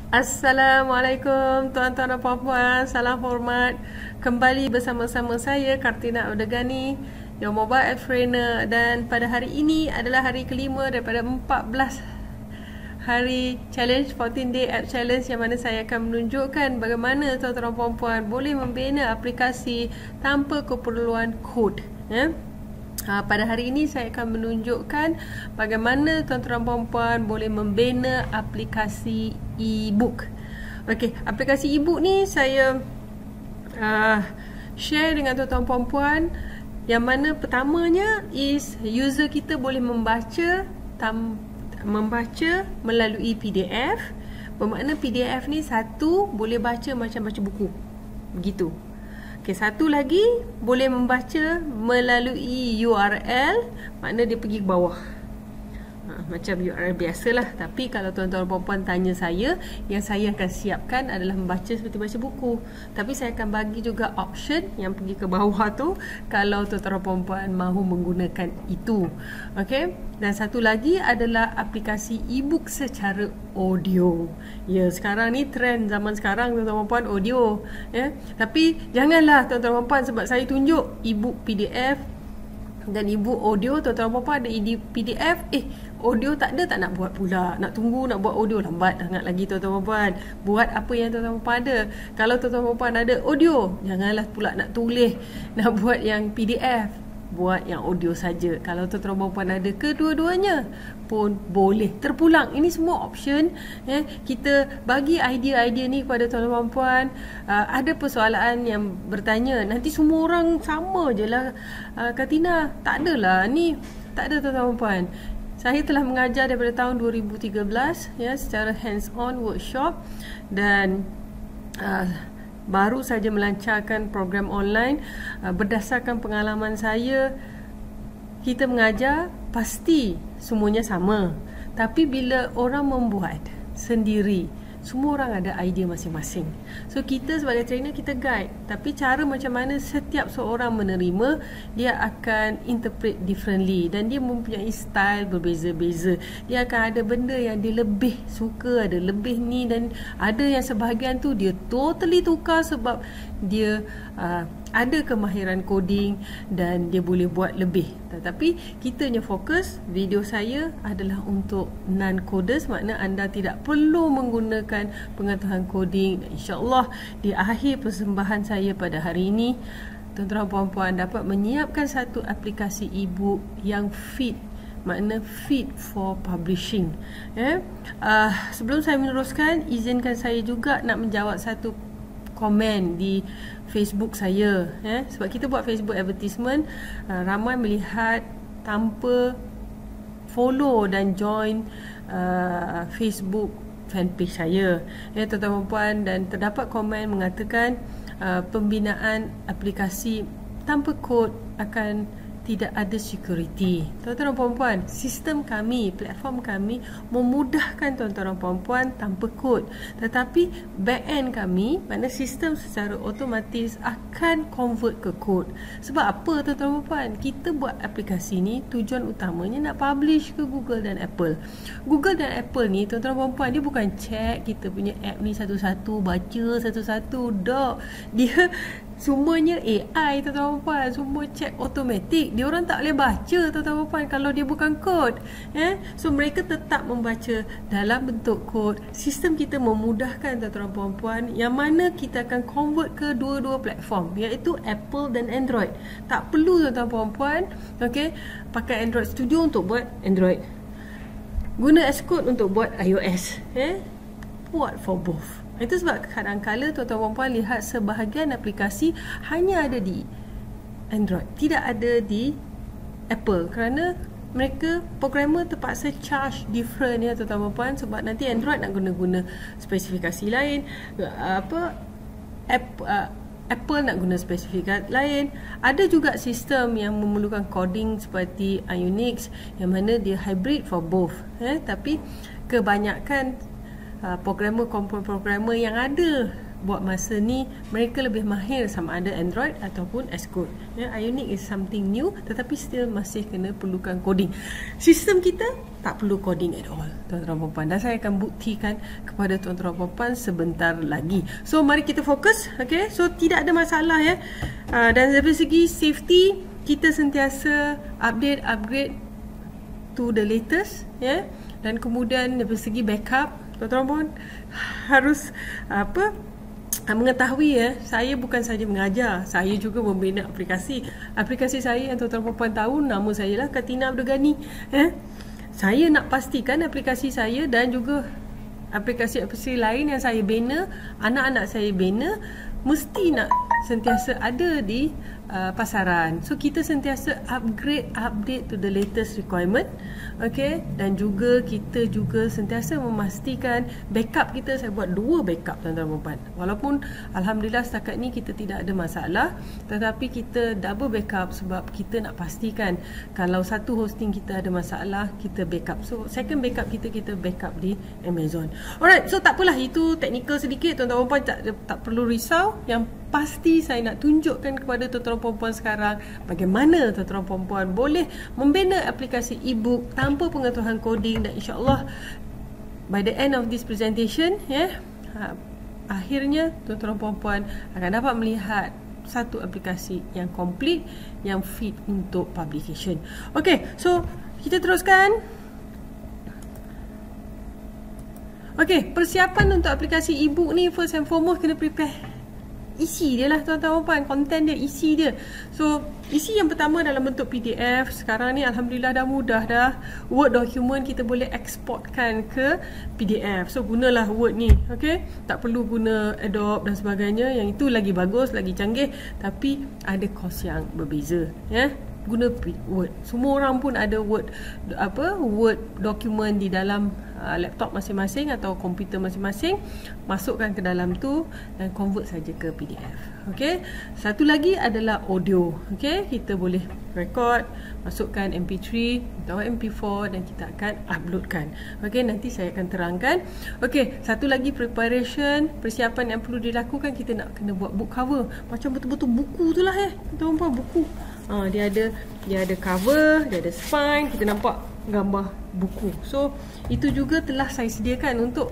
Assalamualaikum tuan-tuan dan puan-puan, salam hormat. Kembali bersama-sama saya Kartina Udegani, your mobile app trainer, dan pada hari ini adalah hari kelima daripada 14 hari challenge 14 day app challenge, yang mana saya akan menunjukkan bagaimana tuan-tuan dan puan-puan boleh membina aplikasi tanpa keperluan kod. Pada hari ini saya akan menunjukkan bagaimana tuan-tuan dan puan-puan boleh membina aplikasi e-book. Okey, aplikasi e-book ni saya share dengan tuan-tuan dan puan-puan, yang mana pertamanya is user kita boleh membaca melalui PDF. Bermakna PDF ni satu boleh baca macam baca buku. Begitu. Okay, satu lagi boleh membaca melalui URL, makna dia pergi ke bawah. Macam URL biasalah. Tapi kalau tuan-tuan dan puan-puan tanya saya, yang saya akan siapkan adalah membaca seperti baca buku. Tapi saya akan bagi juga option yang pergi ke bawah tu kalau tuan-tuan dan puan-puan mahu menggunakan itu. Okay? Dan satu lagi adalah aplikasi e-book secara audio. Ya, sekarang ni trend zaman sekarang tuan-tuan dan puan-puan audio. Tapi janganlah tuan-tuan dan puan-puan sebab saya tunjuk e-book PDF dan e-book audio, tuan-tuan dan puan-puan ada PDF, audio tak ada, tak nak buat pula. Nak tunggu nak buat audio, lambat sangat lagi tuan-tuan dan puan-puan. Buat apa yang tuan-tuan dan puan ada. Kalau tuan-tuan dan puan ada audio, janganlah pula nak tulis, nak buat yang PDF. Buat yang audio saja. Kalau tuan-tuan dan puan ada kedua-duanya pun boleh. Terpulang. Ini semua option. Kita bagi idea-idea ni kepada tuan-tuan dan puan. Ada persoalan yang bertanya, nanti semua orang sama je lah, Katina. Tak adalah ni. Tak ada tuan-tuan dan puan. Saya telah mengajar daripada tahun 2013 secara hands-on workshop, dan baru saja melancarkan program online. Berdasarkan pengalaman saya, kita mengajar pasti semuanya sama. Tapi bila orang membuat sendiri, semua orang ada idea masing-masing. So kita sebagai trainer, kita guide. Tapi cara macam mana setiap seorang menerima, dia akan interpret differently. Dan dia mempunyai style berbeza-beza. Dia akan ada benda yang dia lebih suka, ada lebih ni, dan ada yang sebahagian tu dia totally tukar sebab dia ada kemahiran coding dan dia boleh buat lebih. Tetapi kitanya fokus, video saya adalah untuk non-coders, makna anda tidak perlu menggunakan pengetahuan coding. InsyaAllah di akhir persembahan saya pada hari ini, tuan-tuan dan puan-puan dapat menyiapkan satu aplikasi e-book yang fit, makna fit for publishing. Sebelum saya meneruskan, izinkan saya juga nak menjawab satu komen di Facebook saya. Sebab kita buat Facebook advertisement, ramai melihat tanpa follow dan join Facebook fanpage saya, tuan-tuan dan puan, dan terdapat komen mengatakan pembinaan aplikasi tanpa kod akan tidak ada security. Tuan-tuan dan puan-puan, sistem kami, platform kami memudahkan tuan-tuan dan puan-puan tanpa kod. Tetapi back-end kami, makna sistem secara otomatis akan convert ke kod. Sebab apa tuan-tuan dan puan-puan? Kita buat aplikasi ni tujuan utamanya nak publish ke Google dan Apple. Google dan Apple ni tuan-tuan dan puan-puan, dia bukan check kita punya app ni satu-satu, baca satu-satu, dok. Dia semuanya AI, tuan-tuan dan puan, semua check automatic. Dia orang tak boleh baca, tuan-tuan dan puan, kalau dia bukan kod. So mereka tetap membaca dalam bentuk kod. Sistem kita memudahkan, tuan-tuan dan puan, yang mana kita akan convert ke dua-dua platform, iaitu Apple dan Android. Tak perlu tuan-tuan dan puan, pakai Android Studio untuk buat Android, guna Xcode untuk buat iOS. Buat for both. Itu sebab kadang-kala tuan-tuan dan puan lihat sebahagian aplikasi hanya ada di Android, tidak ada di Apple, kerana mereka programmer terpaksa charge different tuan-tuan dan puan, sebab nanti Android nak guna spesifikasi lain, Apple nak guna spesifikasi lain. Ada juga sistem yang memerlukan coding seperti Unix, yang mana dia hybrid for both. Tapi kebanyakan programmer yang ada buat masa ni mereka lebih mahir sama ada Android ataupun Xcode. Ionic is something new tetapi still masih kena perlukan coding. Sistem kita tak perlu coding at all, tuan-tuan dan puan, dan saya akan buktikan kepada tuan-tuan dan puan sebentar lagi. So mari kita fokus. Okay, so tidak ada masalah ya. Dan dari segi safety, kita sentiasa upgrade to the latest ya. Dan kemudian dari segi backup, tuan-tuan pun harus mengetahui ya, saya bukan saja mengajar, saya juga membina aplikasi. Aplikasi saya yang tuan-tuan puan tahu, nama saya lah Katina Abdul-Ghani. Saya nak pastikan aplikasi saya dan juga aplikasi-aplikasi lain yang saya bina, anak-anak saya bina, mesti nak sentiasa ada di pasaran. So kita sentiasa update to the latest requirement. Okay, dan juga kita juga sentiasa memastikan backup kita. Saya buat 2 backup, tuan-tuan dan puan. Walaupun alhamdulillah setakat ni kita tidak ada masalah, tetapi kita double backup sebab kita nak pastikan kalau satu hosting kita ada masalah, kita backup. So second backup kita backup di Amazon. Alright, so tak apalah, itu technical sedikit, tuan-tuan dan puan, tak perlu risau. Yang pasti saya nak tunjukkan kepada tuan-tuan dan puan sekarang bagaimana tuan-tuan dan puan boleh membina aplikasi e-book tanpa pengetahuan coding, dan insya-Allah by the end of this presentation akhirnya tuan-tuan dan puan akan dapat melihat satu aplikasi yang komplit, yang fit untuk publication. Okey, so kita teruskan. Okey, persiapan untuk aplikasi e-book ni first and foremost kena prepare isi dia lah, tuan-tuan dan puan, konten dia, isi dia. So isi yang pertama dalam bentuk PDF. Sekarang ni alhamdulillah dah mudah dah. Word document kita boleh exportkan ke PDF. So gunalah Word ni. Okay, tak perlu guna Adobe dan sebagainya. Yang itu lagi bagus, lagi canggih, tapi ada kos yang berbeza ya. Guna Word. Semua orang pun ada Word document di dalam laptop masing-masing atau komputer masing-masing. Masukkan ke dalam tu dan convert saja ke PDF. Okey. Satu lagi adalah audio. Okey, kita boleh record, masukkan MP3 atau MP4 dan kita akan uploadkan. Okey, nanti saya akan terangkan. Okey, satu lagi persiapan yang perlu dilakukan, kita nak kena buat book cover. Macam betul-betul buku tu lah tuan-tuan, buku. Dia ada cover, dia ada spine, kita nampak gambar buku. So itu juga telah saya sediakan untuk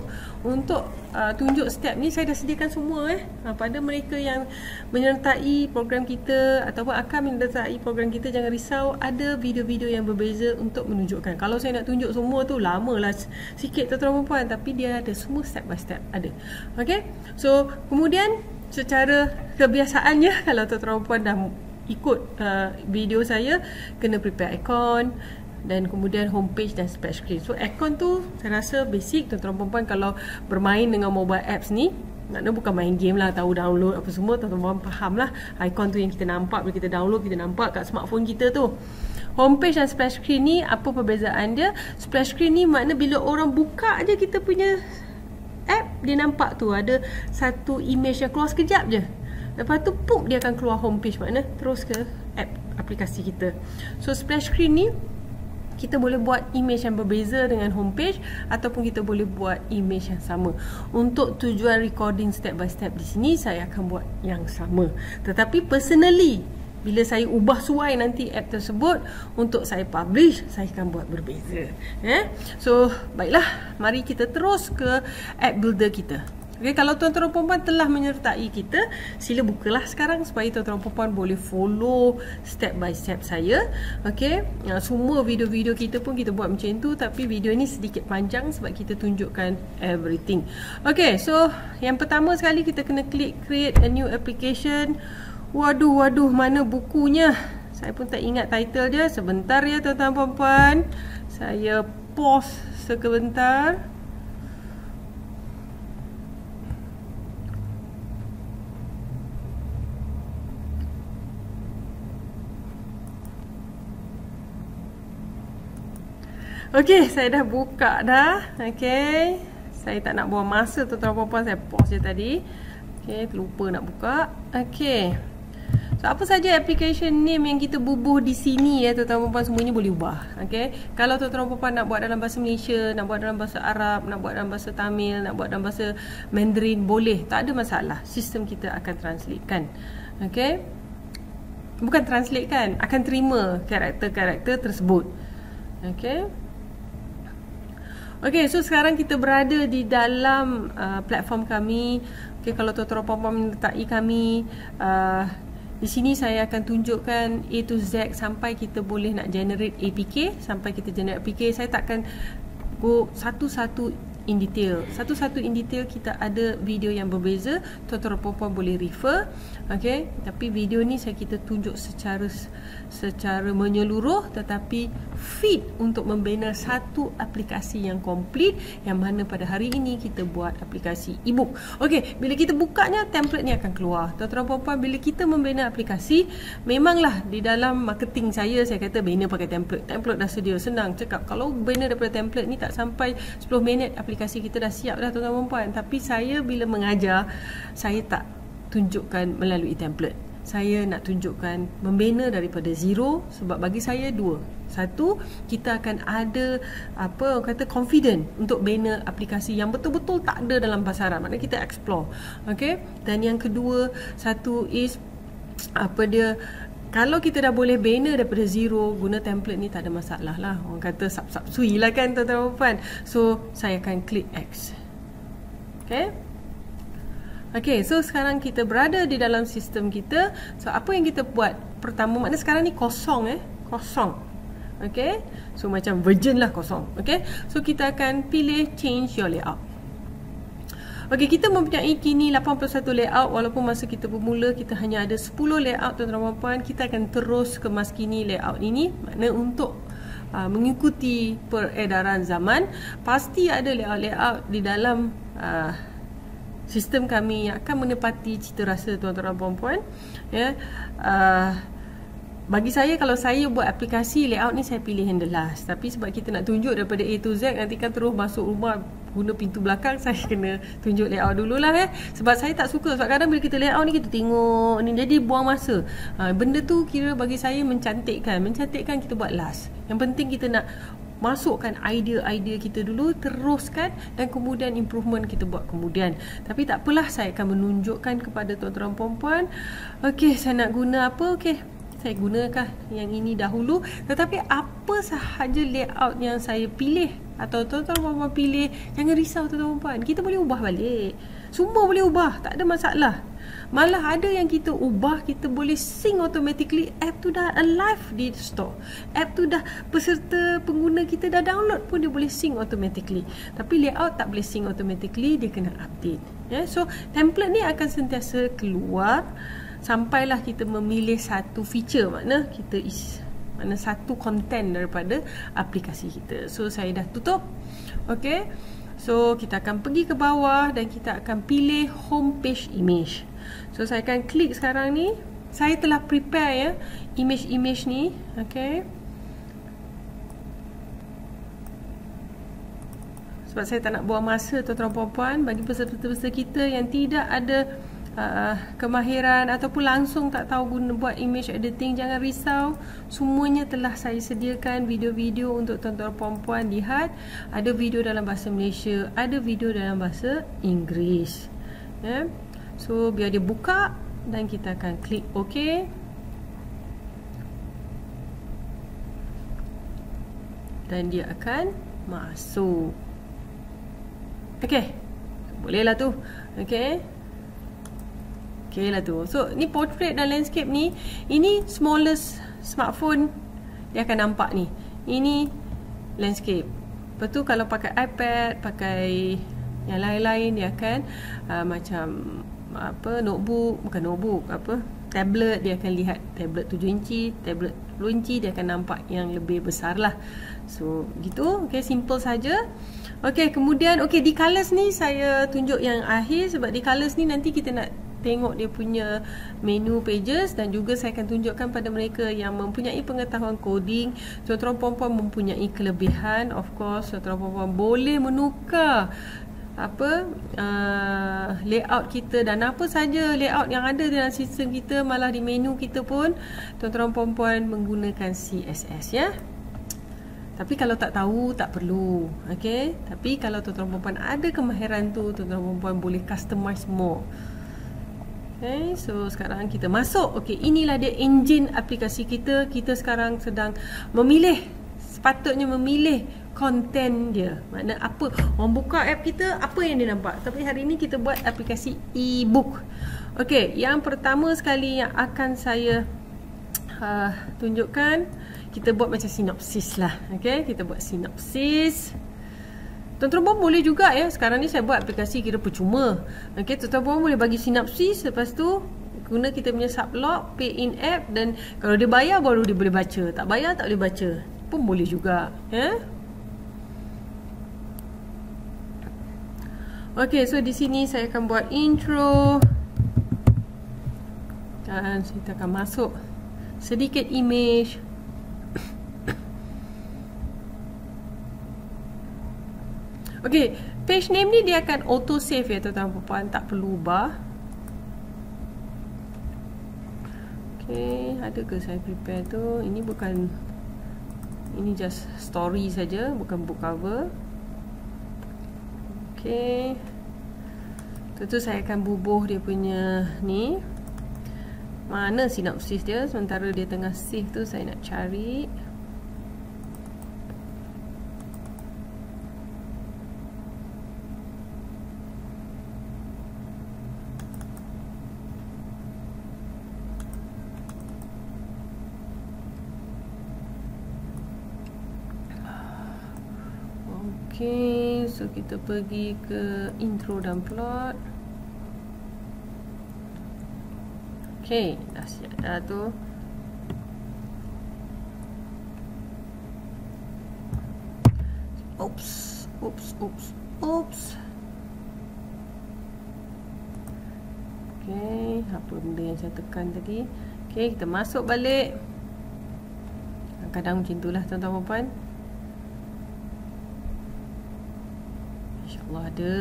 tunjuk step ni. Saya dah sediakan semua pada mereka yang menyertai program kita ataupun akan menyertai program kita. Jangan risau, ada video-video yang berbeza untuk menunjukkan. Kalau saya nak tunjuk semua tu lamalah sikit, tuan-tuan dan puan, tapi dia ada semua step by step ada. Okay, so kemudian secara kebiasaannya kalau tuan-tuan dan puan dah ikut video saya, kena prepare account dan kemudian homepage dan splash screen. So account tu saya rasa basic, tuan-tuan dan puan kalau bermain dengan mobile apps ni, maknanya bukan main game lah, tahu download apa semua, tuan-tuan faham lah. Icon tu yang kita nampak bila kita download, kita nampak kat smartphone kita tu. Homepage dan splash screen ni apa perbezaan dia? Splash screen ni makna bila orang buka je kita punya app, dia nampak tu ada satu image yang keluar sekejap je. Lepas tu pop, dia akan keluar homepage, makna terus ke app aplikasi kita. So splash screen ni kita boleh buat image yang berbeza dengan homepage ataupun kita boleh buat image yang sama. Untuk tujuan recording step by step di sini saya akan buat yang sama. Tetapi personally bila saya ubah suai nanti app tersebut untuk saya publish, saya akan buat berbeza. So baiklah, mari kita terus ke app builder kita. Okay, kalau tuan-tuan dan puan telah menyertai kita, sila bukalah sekarang supaya tuan-tuan dan puan boleh follow step by step saya. Okay, semua video-video kita pun kita buat macam tu, tapi video ni sedikit panjang sebab kita tunjukkan everything. Okay, so yang pertama sekali kita kena klik create a new application. Waduh, mana bukunya? Saya pun tak ingat title dia. Sebentar ya tuan-tuan dan puan. Saya pause sebentar. Okey, saya dah buka dah. Okey, saya tak nak buang masa tuan-tuan dan puan, saya pause je tadi. Okey, terlupa nak buka. Okey, so So apa saja application name yang kita bubuh di sini ya tuan-tuan perempuan, semuanya boleh ubah. Okay, kalau tuan-tuan perempuan nak buat dalam bahasa Malaysia, nak buat dalam bahasa Arab, nak buat dalam bahasa Tamil, nak buat dalam bahasa Mandarin, boleh, tak ada masalah. Sistem kita akan translate kan. Okay, bukan translate kan, akan terima karakter-karakter tersebut. Okay. Okay, so sekarang kita berada di dalam platform kami. Okay, kalau tuan-tuan puan-puan menyertai kami, di sini saya akan tunjukkan A to Z sampai kita boleh nak generate APK. Sampai kita generate APK, saya takkan go satu-satu in detail. Satu-satu in detail kita ada video yang berbeza, tuan-tuan puan-puan boleh refer. Okay, tapi video ni kita tunjuk secara menyeluruh, tetapi fit untuk membina satu aplikasi yang komplit, yang mana pada hari ini kita buat aplikasi ebook. Okay, bila kita bukanya, template ni akan keluar. Tuan-tuan puan-puan, bila kita membina aplikasi, memanglah di dalam marketing saya kata bina pakai template. Template dah sedia, senang cakap. Kalau bina daripada template ni tak sampai 10 minit aplikasi kita dah siap dah tuan-tuan puan. Tapi saya bila mengajar, saya tak tunjukkan melalui template. Saya nak tunjukkan membina daripada zero, sebab bagi saya dua. Satu, kita akan ada confident untuk bina aplikasi yang betul-betul tak ada dalam pasaran. Maknanya kita explore. Okay? Dan yang kedua, satu is kalau kita dah boleh bina daripada zero, guna template ni tak ada masalah lah. Orang kata sap-sap sui lah kan tuan-tuan puan. So saya akan klik X. Okay. Okay, so sekarang kita berada di dalam sistem kita. So apa yang kita buat pertama, maknanya sekarang ni kosong kosong. Okay, so macam virgin lah, kosong. Okay, so kita akan pilih change your layout. Okay, kita mempunyai kini 81 layout. Walaupun masa kita bermula kita hanya ada 10 layout tuan-tuan puan, kita akan terus kemas kini layout ini. Maknanya untuk mengikuti peredaran zaman, pasti ada layout-layout di dalam sistem kami yang akan menepati cita rasa tuan-tuan puan-puan. Ya, bagi saya, kalau saya buat aplikasi layout ni, saya pilih handle last. Tapi sebab kita nak tunjuk daripada A to Z, nanti kan terus masuk rumah guna pintu belakang, saya kena tunjuk layout dululah sebab saya tak suka. Sebab kadang bila kita layout ni, kita tengok ni, jadi buang masa. Benda tu kira bagi saya mencantikkan kita buat last. Yang penting kita nak masukkan idea-idea kita dulu, teruskan, dan kemudian improvement kita buat kemudian. Tapi tak apalah, saya akan menunjukkan kepada tuan-tuan puan-puan. Okey, saya nak guna apa? Okey, saya gunakan yang ini dahulu. Tetapi apa sahaja layout yang saya pilih atau tuan-tuan puan-puan pilih, jangan risau tuan-tuan puan, kita boleh ubah balik. Semua boleh ubah, tak ada masalah. Malah ada yang kita ubah, kita boleh sync automatically. App tu dah alive di store. App tu dah, peserta pengguna kita dah download pun dia boleh sync automatically. Tapi layout tak boleh sync automatically, dia kena update. So template ni akan sentiasa keluar sampailah kita memilih satu feature, makna kita satu content daripada aplikasi kita. So saya dah tutup. Okay, so kita akan pergi ke bawah dan kita akan pilih home page image. So saya akan klik sekarang ni. Saya telah prepare image-image ni. Okay, sebab saya tak nak buang masa tuan-tuan puan-puan. Bagi peserta-peserta kita yang tidak ada kemahiran ataupun langsung tak tahu guna buat image editing, jangan risau. Semuanya telah saya sediakan video-video untuk tuan-tuan puan-puan lihat. Ada video dalam bahasa Malaysia, ada video dalam bahasa Inggeris. So biar dia buka dan kita akan klik OK. Dan dia akan masuk. Okay, bolehlah tu. Okay, okay lah tu. So ni portrait dan landscape ni, ini smallest smartphone dia akan nampak ni. Ini landscape. Lepas tu kalau pakai iPad, pakai yang lain-lain, dia akan macam notebook, bukan notebook, tablet, dia akan lihat tablet 7 inci, tablet 10 inci, dia akan nampak yang lebih besar lah. So gitu. Okay, simple saja. Okay, kemudian di colors ni saya tunjuk yang akhir, sebab di colors ni nanti kita nak tengok dia punya menu pages, dan juga saya akan tunjukkan pada mereka yang mempunyai pengetahuan coding. Tuan-tuan puan-puan mempunyai kelebihan. Of course, tuan-tuan puan-puan boleh menukar layout kita dan apa saja layout yang ada dalam sistem kita, malah di menu kita pun tuan-tuan puan-puan menggunakan CSS ya. Tapi kalau tak tahu tak perlu, okey. Tapi kalau tuan-tuan puan-puan ada kemahiran tu, tuan-tuan puan-puan boleh customize more. Okay, so sekarang kita masuk. Okey, inilah dia engine aplikasi kita. Kita sekarang sedang memilih, sepatutnya memilih konten dia. Makna apa? Orang buka app kita, apa yang dia nampak. Tapi hari ini kita buat aplikasi e-book. Okey, yang pertama sekali yang akan saya tunjukkan, kita buat macam sinopsis lah. Okey, kita buat sinopsis. Tuan-tuan boleh juga ya. Sekarang ni saya buat aplikasi kira percuma. Okey, tuan-tuan boleh bagi sinopsis, lepas tu guna kita punya sublog, pay in app, dan kalau dia bayar baru dia boleh baca. Tak bayar tak boleh baca. Pun boleh juga, ya. Okey, so di sini saya akan buat intro. Dan kita akan masuk sedikit image. Okey, page name ni dia akan auto save ya tuan-tuan puan, tak perlu ubah. Okey, ada ke saya prepare tu? Ini bukan, ini just story saja, bukan book cover. Okey. Tentu saya akan bubuh dia punya ni. Mana sinopsis dia? Sementara dia tengah save tu saya nak cari. Okay, so kita pergi ke intro dan plot. Okay, dah siap dah tu. Oops. Okay, apa benda yang saya tekan tadi? Okay, kita masuk balik. Kadang macam itulah tuan-tuan puan. InsyaAllah ada.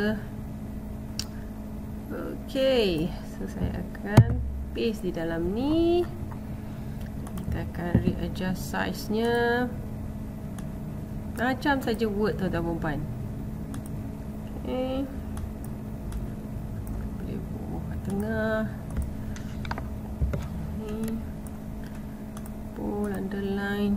Okay, so saya akan paste di dalam ni. Kita akan readjust size-nya macam saja Word tuan-tuan puan. Okay, boleh buat kat tengah ni, bold, underline.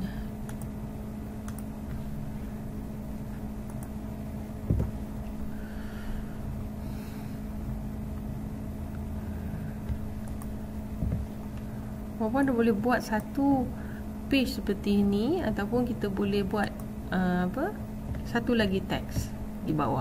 Puan-puan dah boleh buat satu page seperti ini, ataupun kita boleh buat satu lagi teks di bawah.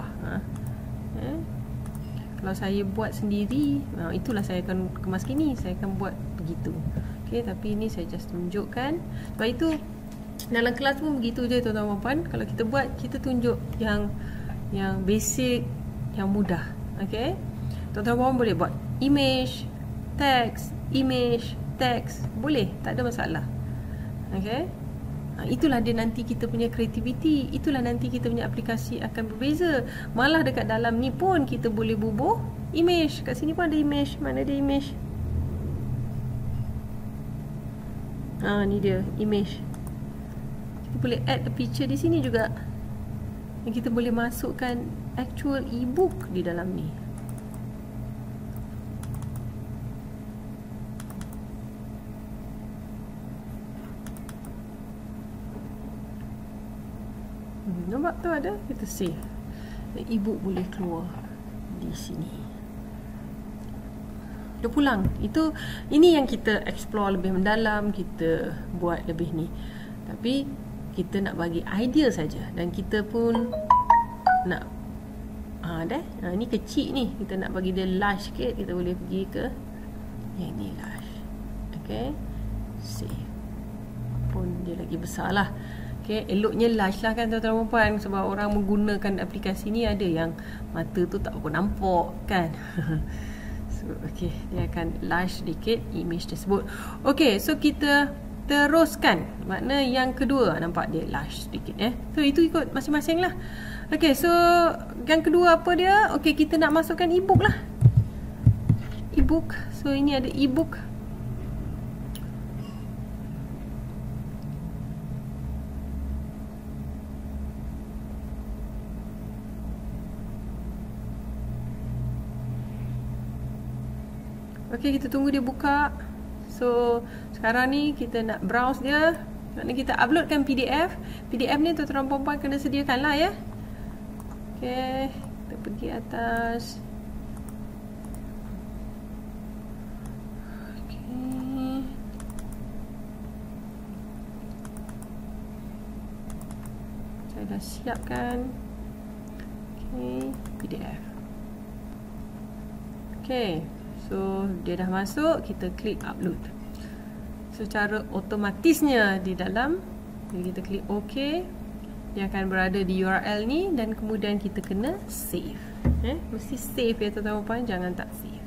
Kalau saya buat sendiri, itulah saya akan kemas gini, saya akan buat begitu. Okey, tapi ini saya just tunjukkan. Sebab itu dalam kelas pun begitu je tuan-tuan puan. Kalau kita buat, kita tunjuk yang basic, yang mudah. Okey, tuan-tuan puan boleh buat image, teks, image, teks, boleh, tak ada masalah. Okey, itulah dia nanti kita punya creativity. Itulah nanti kita punya aplikasi akan berbeza. Malah dekat dalam ni pun kita boleh bubuh image. Kat sini pun ada image. Mana dia image? Ni dia image. Kita boleh add a picture di sini juga. Dan kita boleh masukkan actual e-book di dalam ni. Nampak tu ada, kita save. E-book boleh keluar di sini. Dia pulang. Ini yang kita explore lebih mendalam, kita buat lebih ni. Tapi kita nak bagi idea saja, dan kita pun nak ni kecil ni, kita nak bagi dia large sikit, kita boleh pergi ke yang ni large. Okay, save. Pun dia lagi besar lah. Okay, eloknya large lah kan tuan-tuan puan, sebab orang menggunakan aplikasi ni ada yang mata tu tak apa nampak kan. So okay, dia akan large sedikit image tersebut. Okay, so kita teruskan. Makna yang kedua, nampak dia large sedikit So itu ikut masing-masing lah. Okay, so yang kedua apa dia? Okay, kita nak masukkan e-book lah. E-book. So ini ada e-book. Okay, kita tunggu dia buka. So sekarang ni kita nak browse dia. Maknanya kita uploadkan PDF. PDF ni tuan-tuan perempuan kena sediakan lah ya. Okay, kita pergi atas. Okay, saya dah siapkan. Okay, PDF. Okay, so dia dah masuk. Kita klik upload secara otomatisnya di dalam. Jadi kita klik OK, dia akan berada di URL ni dan kemudian kita kena save. Mesti save ya tuan-tuan puan, jangan tak save.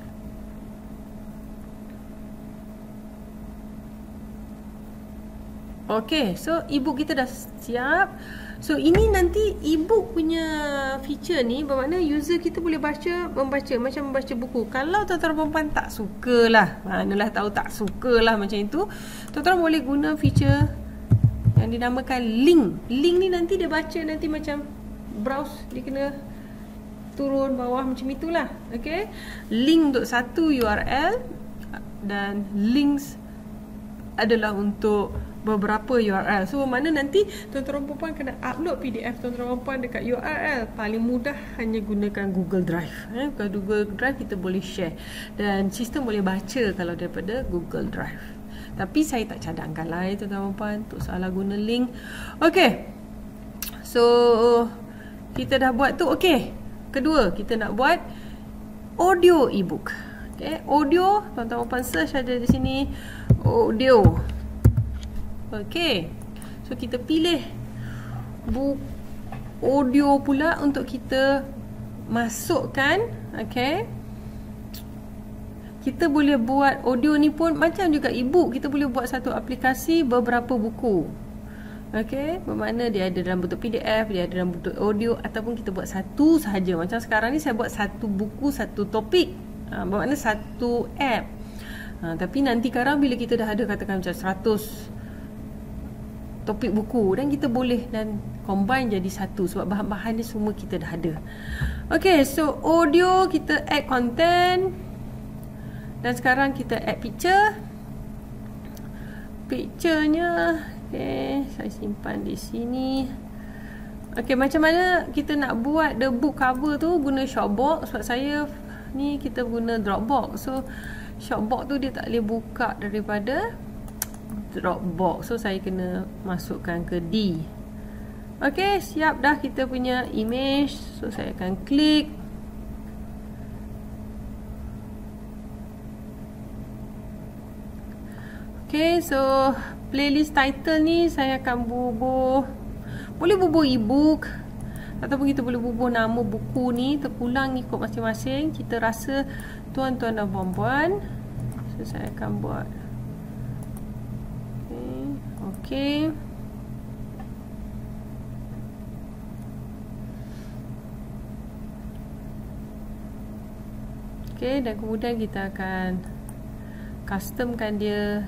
Okay, so e-book kita dah siap. So ini nanti e-book punya feature ni bermakna user kita boleh membaca macam membaca buku. Kalau tuan-tuan perempuan tak sukalah, manalah tahu tak sukalah macam itu, tuan-tuan boleh guna feature yang dinamakan link. Link ni nanti dia baca nanti macam browse, dia kena turun bawah macam itulah. Okay, link untuk satu URL dan links adalah untuk beberapa URL. So mana nanti tuan-tuan perempuan kena upload PDF tuan-tuan perempuan dekat URL. Paling mudah hanya gunakan Google Drive. Kalau Google Drive kita boleh share dan sistem boleh baca kalau daripada Google Drive. Tapi saya tak cadangkan lah ya tuan-tuan perempuan untuk salah guna link. Okay, so kita dah buat tu. Okay, kedua kita nak buat audio ebook. Okay, audio tuan-tuan perempuan search ada di sini audio. Okay, so kita pilih audio pula untuk kita masukkan. Okay, kita boleh buat audio ni pun macam juga e-book. Kita boleh buat satu aplikasi beberapa buku. Okay, bermakna dia ada dalam bentuk PDF, dia ada dalam bentuk audio, ataupun kita buat satu sahaja. Macam sekarang ni saya buat satu buku, satu topik, bermakna satu app. Tapi nanti sekarang bila kita dah ada katakan macam 100 topik buku, dan kita boleh dan combine jadi satu sebab bahan-bahan ni semua kita dah ada. Okay, so audio kita add content dan sekarang kita add picture. Picture-nya okay, saya simpan di sini. Okay, macam mana kita nak buat the book cover tu guna Shopbox. Sebab saya ni kita guna Dropbox. So Shopbox tu dia tak boleh buka daripada Dropbox. So saya kena masukkan ke D. Okay, siap dah kita punya image. So saya akan klik. Okay, so playlist title ni saya akan bubuh. Boleh bubuh e-book ataupun kita boleh bubuh nama buku ni terpulang ikut masing-masing. Kita rasa tuan-tuan dan puan-puan. So saya akan buat okay. Okay, dan kemudian kita akan customkan dia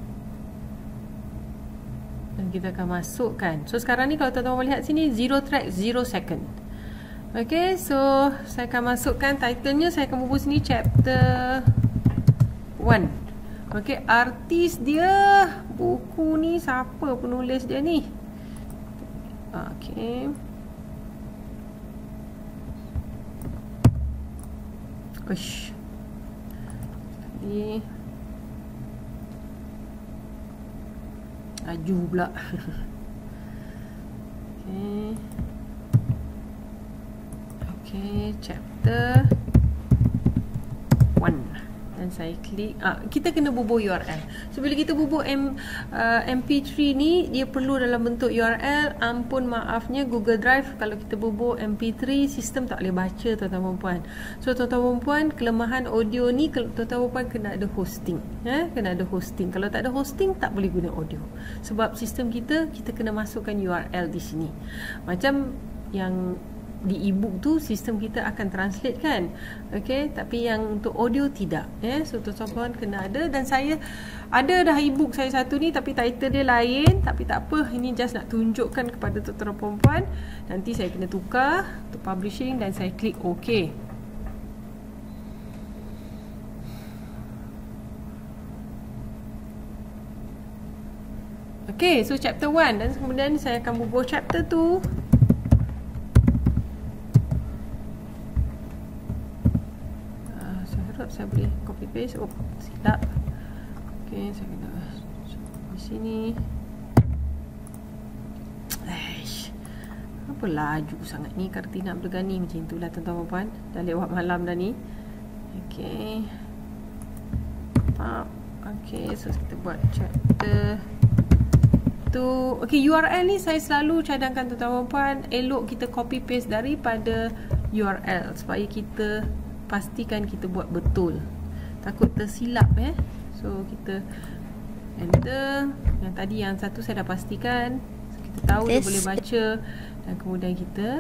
dan kita akan masukkan. So sekarang ni kalau tuan-tuan lihat sini 0 track 0 second. Okay, so saya akan masukkan titlenya. Saya akan bubuh sini chapter 1. Okay, artis dia buku ni siapa penulis dia ni? Okay, uish, ni laju pula. Okay, okay, chapter 1. Dan saya klik, kita kena bubuh URL. So bila kita bubuh MP3 ni, dia perlu dalam bentuk URL. Ampun maafnya Google Drive, kalau kita bubuh MP3 sistem tak boleh baca tuan-tuan puan. So tuan-tuan puan, kelemahan audio ni tuan-tuan puan kena ada hosting. Kena ada hosting. Kalau tak ada hosting tak boleh guna audio. Sebab sistem kita kena masukkan URL di sini. Macam yang di e-book tu sistem kita akan translate kan. Okay, tapi yang untuk audio tidak. So tuan-tuan puan kena ada. Dan saya ada dah e-book saya satu ni tapi title dia lain. Tapi tak apa, ini just nak tunjukkan kepada tuan-tuan puan. Nanti saya kena tukar untuk publishing dan saya klik OK. Okay, so chapter 1 dan kemudian saya akan bubuh chapter 2. Saya boleh copy paste. Oh, silap. Okay, saya kena di sini. Apa laju sangat ni Kartina Abdul Ghani. Macam itulah tuan-tuan puan. Dah lewat malam dah ni. Okay. Okay, so kita buat chapter tu. Okay, URL ni saya selalu cadangkan tuan-tuan puan, elok kita copy paste daripada URL supaya kita pastikan kita buat betul. Takut tersilap So kita enter. Yang tadi yang satu saya dah pastikan. So, kita tahu dia boleh baca. Dan kemudian kita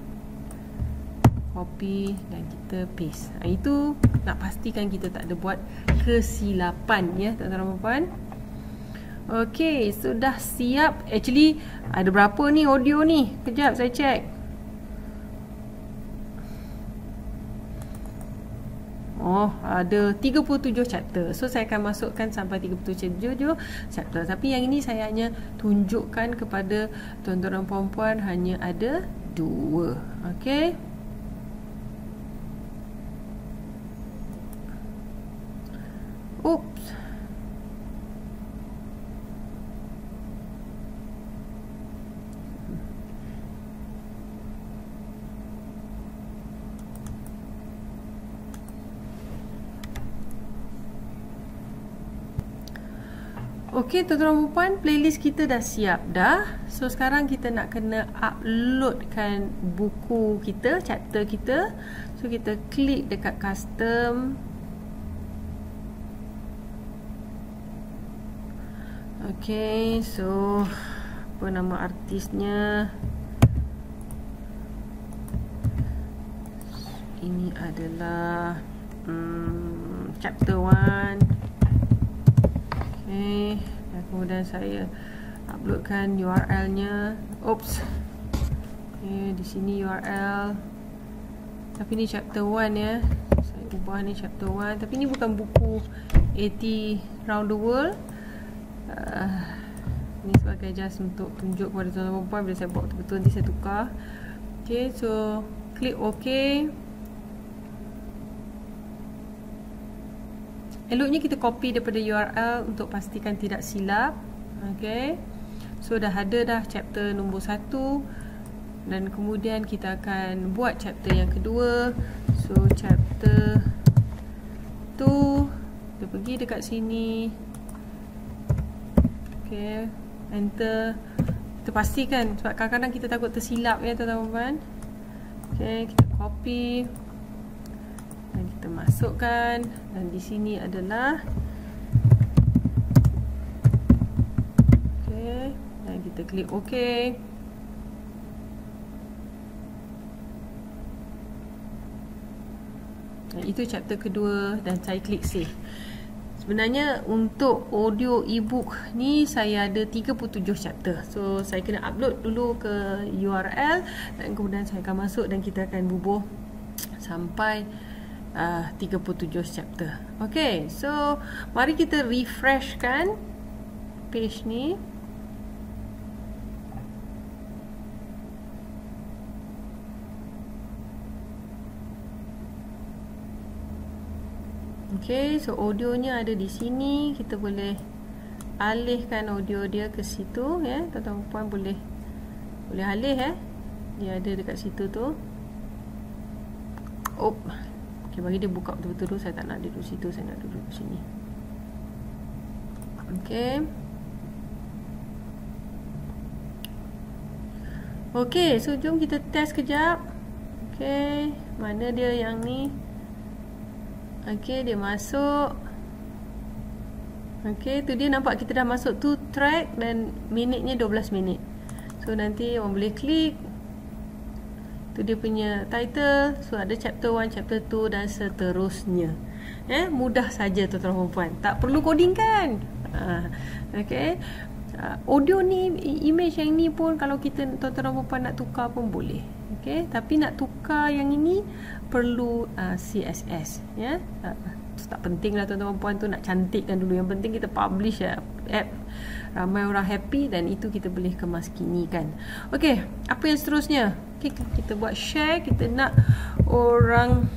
copy dan kita paste. Itu nak pastikan kita tak ada buat kesilapan tuan-tuan dan puan. Okay, sudah siap. Actually ada berapa ni audio ni? Kejap saya check. Oh, ada 37 chapter. So saya akan masukkan sampai 37 chapter. Tapi yang ini saya hanya tunjukkan kepada tuan-tuan dan puan-puan hanya ada 2. Okay. Oops. Okey, tuan-tuan dan puan, playlist kita dah siap dah. So sekarang kita nak kena uploadkan buku kita, chapter kita. So kita klik dekat custom. Okey, so apa nama artisnya? Ini adalah chapter 1. Okay, dan kemudian saya uploadkan URL-nya. Oops. Okay, di sini URL. Tapi ni chapter 1 Saya ubah ni chapter 1. Tapi ni bukan buku 80 Round the World. Ni sebagai just untuk tunjuk kepada tuan-tuan puan bila saya buat betul-betul nanti saya tukar. Okay, so klik OK. Eloknya kita copy daripada URL untuk pastikan tidak silap. Okay. So dah ada dah chapter nombor 1. Dan kemudian kita akan buat chapter yang kedua. So chapter 2. Kita pergi dekat sini. Okay. Enter. Kita pastikan sebab kadang-kadang kita takut tersilap tuan-tuan. Okay. Kita copy. Dan kita masukkan. Dan di sini adalah okay. Dan kita klik OK. Dan itu chapter kedua. Dan saya klik save. Sebenarnya untuk audio e-book ni saya ada 37 chapter. So saya kena upload dulu ke URL. Dan kemudian saya akan masuk dan kita akan bubuh sampai 37 chapter. Okay, so mari kita refreshkan page ni. Okay, so audionya ada di sini. Kita boleh alihkan audio dia ke situ tuan-tuan puan boleh alih dia ada dekat situ tu. Okay, bagi dia buka betul-betul dulu. Saya tak nak duduk situ, saya nak duduk sini. Okay. Okay, so jom kita test kejap. Okay, mana dia yang ni? Okay, dia masuk. Okay, tu dia nampak kita dah masuk 2 track dan minitnya 12 minit. So nanti orang boleh klik. Tu dia punya title. So ada chapter 1, chapter 2 dan seterusnya. Mudah saja tuan-tuan dan puan. Tak perlu coding kan? Okay. Audio ni, image yang ni pun kalau kita tuan-tuan dan puan nak tukar pun boleh. Okay. Tapi nak tukar yang ini perlu CSS. Ya. Tak penting lah tuan-tuan dan puan tu nak cantikkan dulu. Yang penting kita publish app. Ramai orang happy dan itu kita boleh kemaskinikan. Okey, apa yang seterusnya? Okay, kita buat share. Kita nak orang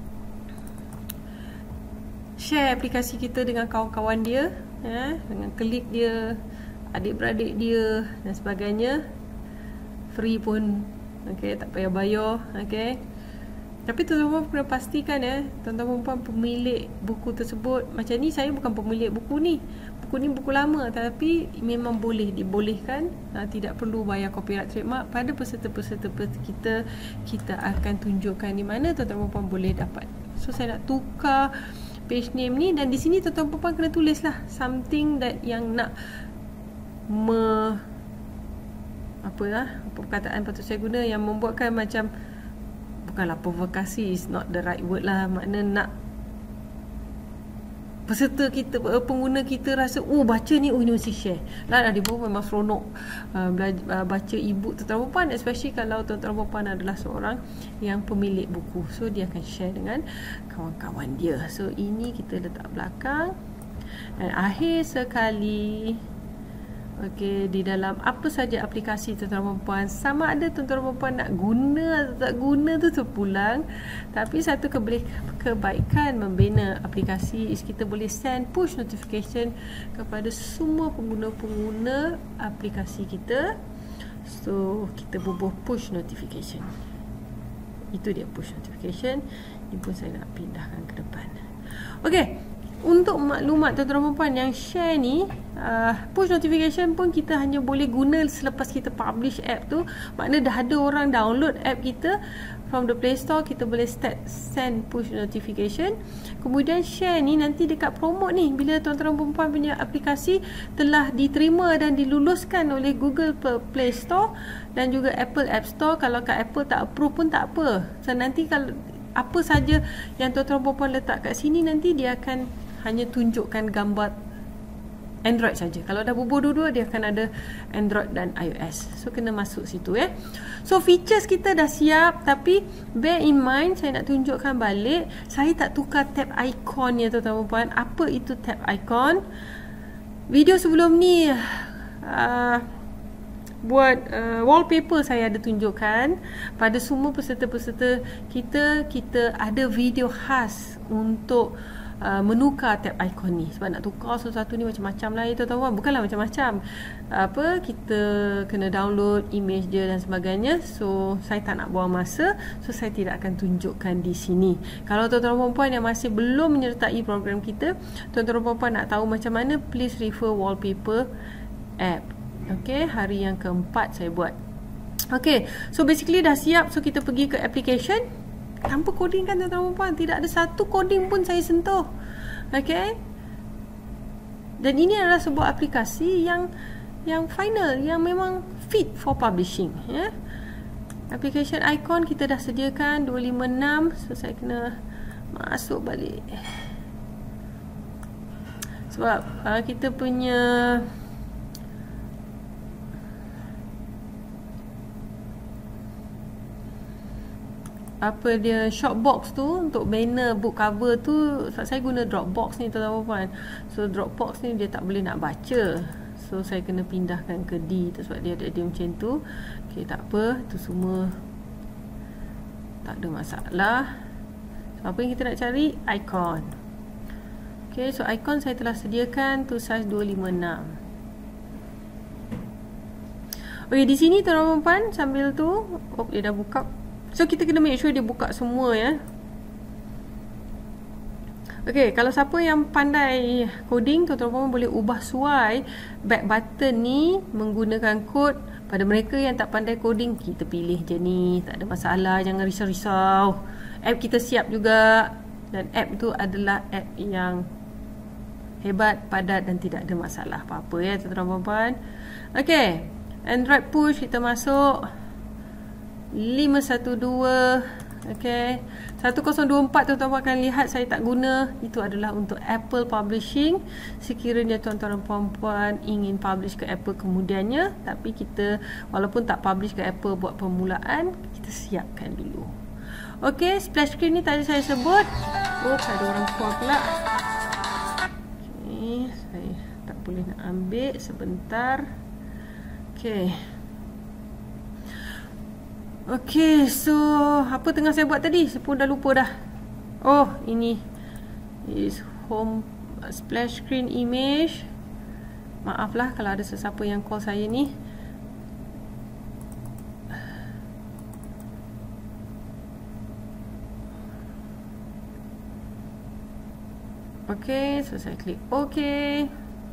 share aplikasi kita dengan kawan-kawan dia, dengan klik dia, adik-beradik dia dan sebagainya. Free pun, okey, tak payah bayar, okey. Tapi tuan-tuan kena pastikan tuan-tuan puan pemilik buku tersebut. Macam ni saya bukan pemilik buku ni. Buku ni buku lama tapi memang dibolehkan, tidak perlu bayar copyright trademark pada peserta-peserta kita. Kita akan tunjukkan di mana tuan-tuan puan boleh dapat. So saya nak tukar page name ni dan di sini tuan-tuan puan kena tulislah something that yang nak apa perkataan patut saya guna yang membuatkan macam, bukanlah provokasi, is not the right word lah, makna nak peserta kita, pengguna kita rasa baca ni, ini mesti share lah. Dia pun memang seronok baca e-book tuan-tuan puan, especially kalau tuan-tuan puan adalah seorang yang pemilik buku. So dia akan share dengan kawan-kawan dia. So ini kita letak belakang. Dan akhir sekali, okey, di dalam apa saja aplikasi tuan-tuan puan, sama ada tuan-tuan puan nak guna atau tak guna tu terpulang. Tapi satu kebaikan membina aplikasi is kita boleh send push notification kepada semua pengguna-pengguna aplikasi kita. So kita bubuh push notification. Itu dia push notification. Ini pun saya nak pindahkan ke depan. Okey, untuk maklumat tuan-tuan puan yang share ni, push notification pun kita hanya boleh guna selepas kita publish app tu. Maknanya dah ada orang download app kita from the Play Store, kita boleh start send push notification. Kemudian share ni nanti dekat promote ni, bila tuan-tuan puan punya aplikasi telah diterima dan diluluskan oleh Google Play Store dan juga Apple App Store. Kalau kat Apple tak approve pun tak apa. So nanti kalau apa saja yang tuan-tuan puan letak kat sini, nanti dia akan hanya tunjukkan gambar Android saja. Kalau dah bubuh dua-dua, dia akan ada Android dan iOS. So kena masuk situ So features kita dah siap, tapi bear in mind, saya nak tunjukkan balik, saya tak tukar tab icon ya tuan-tuan puan. Apa itu tab icon? Video sebelum ni buat wallpaper saya ada tunjukkan pada semua peserta-peserta kita. Kita ada video khas untuk menukar tab icon ni. Sebab nak tukar sesuatu ni macam-macam lah tuan-tuan. Bukanlah macam-macam, kita kena download image dia dan sebagainya. So saya tak nak buang masa, so saya tidak akan tunjukkan di sini. Kalau tuan-tuan puan yang masih belum menyertai program kita, tuan-tuan puan nak tahu macam mana, please refer wallpaper app. Okay, hari yang keempat saya buat. Okay, so basically dah siap. So kita pergi ke application. Tanpa coding kan tuan-tuan puan, tidak ada satu coding pun saya sentuh. Okay, dan ini adalah sebuah aplikasi yang final, yang memang fit for publishing. Application icon kita dah sediakan 256. So saya kena masuk balik sebab kita punya shopbox tu untuk banner book cover tu, saya guna Dropbox ni tuan-tuan puan. So Dropbox ni dia tak boleh nak baca, so saya kena pindahkan ke D tu sebab dia ada macam tu. Okay, tak apa, tu semua tak ada masalah. So apa yang kita nak cari? Icon. Okay, so icon saya telah sediakan tu size 256. Okay, di sini tuan-tuan puan, sambil tu dia dah buka. So kita kena make sure dia buka semua Okay, kalau siapa yang pandai coding, tuan-tuan boleh ubah suai back button ni menggunakan kod. Pada mereka yang tak pandai coding, kita pilih je ni, tak ada masalah, jangan risau-risau. App kita siap juga, dan app tu adalah app yang hebat, padat dan tidak ada masalah apa-apa tuan-tuan puan. Okay, Android push kita masuk. 512. Okay, 1024 tuan-tuan akan lihat saya tak guna. Itu adalah untuk Apple Publishing. Sekiranya tuan-tuan dan puan-puan ingin publish ke Apple kemudiannya, tapi kita walaupun tak publish ke Apple buat permulaan, kita siapkan dulu. Okay, splash screen ni tadi saya sebut. Oh, ada orang keluar pula. Okay, saya tak boleh nak ambil sebentar. Okay. Okay, so apa tengah saya buat tadi? Saya pun dah lupa dah. Oh, ini is home splash screen image. Maaflah kalau ada sesiapa yang call saya ni. Okay, so saya klik okay.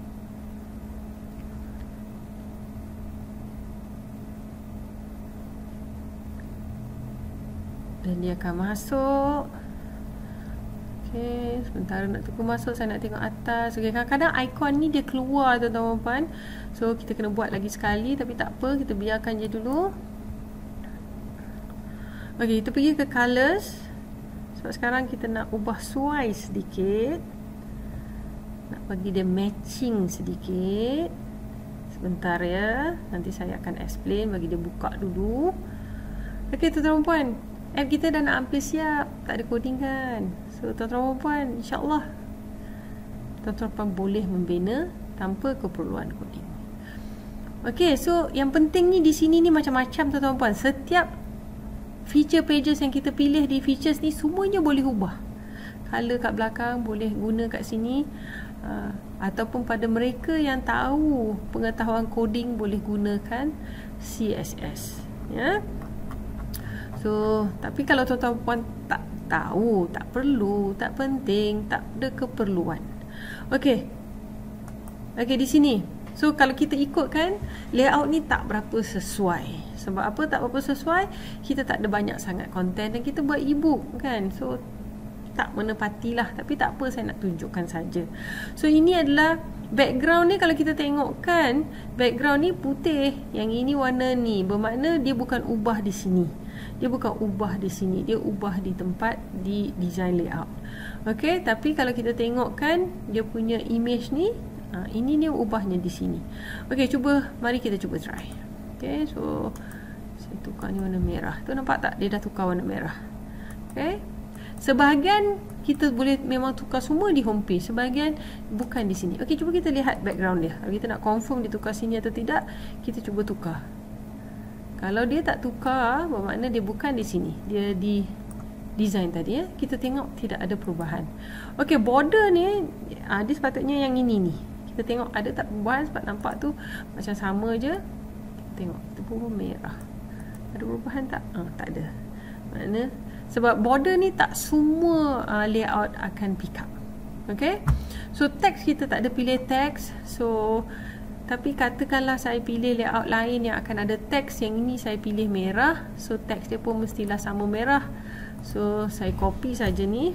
Dan dia akan masuk. Okay, sementara nak tunggu masuk, saya nak tengok atas. Okay, kadang-kadang ikon ni dia keluar tuan-tuan puan. So kita kena buat lagi sekali, tapi tak apa, kita biarkan je dulu. Okay, kita pergi ke colors. Sebab sekarang kita nak ubah suai sedikit. Nak bagi dia matching sedikit. Sebentar ya, nanti saya akan explain, bagi dia buka dulu. Okay tuan-tuan puan, app kita dah nak hampir siap. Tak ada coding kan. So tuan-tuan puan, insyaAllah tuan-tuan puan boleh membina tanpa keperluan coding. Okay, so yang penting ni di sini ni macam-macam tuan-tuan puan. Setiap feature pages yang kita pilih di features ni semuanya boleh ubah. Color kat belakang boleh guna kat sini. Ataupun pada mereka yang tahu pengetahuan coding boleh gunakan CSS. Ya. So, tapi kalau tuan-tuan puan tak tahu, tak perlu, tak penting, tak ada keperluan. Okey. Okey, di sini. So, kalau kita ikutkan, layout ni tak berapa sesuai. Sebab apa tak berapa sesuai? Kita tak ada banyak sangat konten dan kita buat e-book kan. So, tak menepatilah. Tapi tak apa, saya nak tunjukkan saja. So, ini adalah background ni. Kalau kita tengok kan, background ni putih. Yang ini warna ni. Bermakna dia bukan ubah di sini. Dia bukan ubah di sini, dia ubah di tempat di design layout. Okey, tapi kalau kita tengok kan dia punya image ni, ini dia ubahnya di sini. Okey, mari kita cuba try. Okey, so saya tukar ni warna merah. Tu nampak tak? Dia dah tukar warna merah. Okey. Sebahagian kita boleh memang tukar semua di home page, sebahagian bukan di sini. Okey, cuba kita lihat background dia. Kalau kita nak confirm dia tukar sini atau tidak, kita cuba tukar. Kalau dia tak tukar, bermakna dia bukan di sini. Dia di design tadi ya. Kita tengok tidak ada perubahan. Okey, border ni dia sepatutnya yang ini ni. Kita tengok ada tak perubahan, sebab nampak tu macam sama je. Kita tengok itu pun merah. Ada perubahan tak? Tak ada. Makna sebab border ni tak semua layout akan pick up. Okey. So teks kita tak ada pilih teks. So tapi katakanlah saya pilih layout lain yang akan ada teks, yang ini saya pilih merah. So teks dia pun mestilah sama merah. So saya copy saja ni.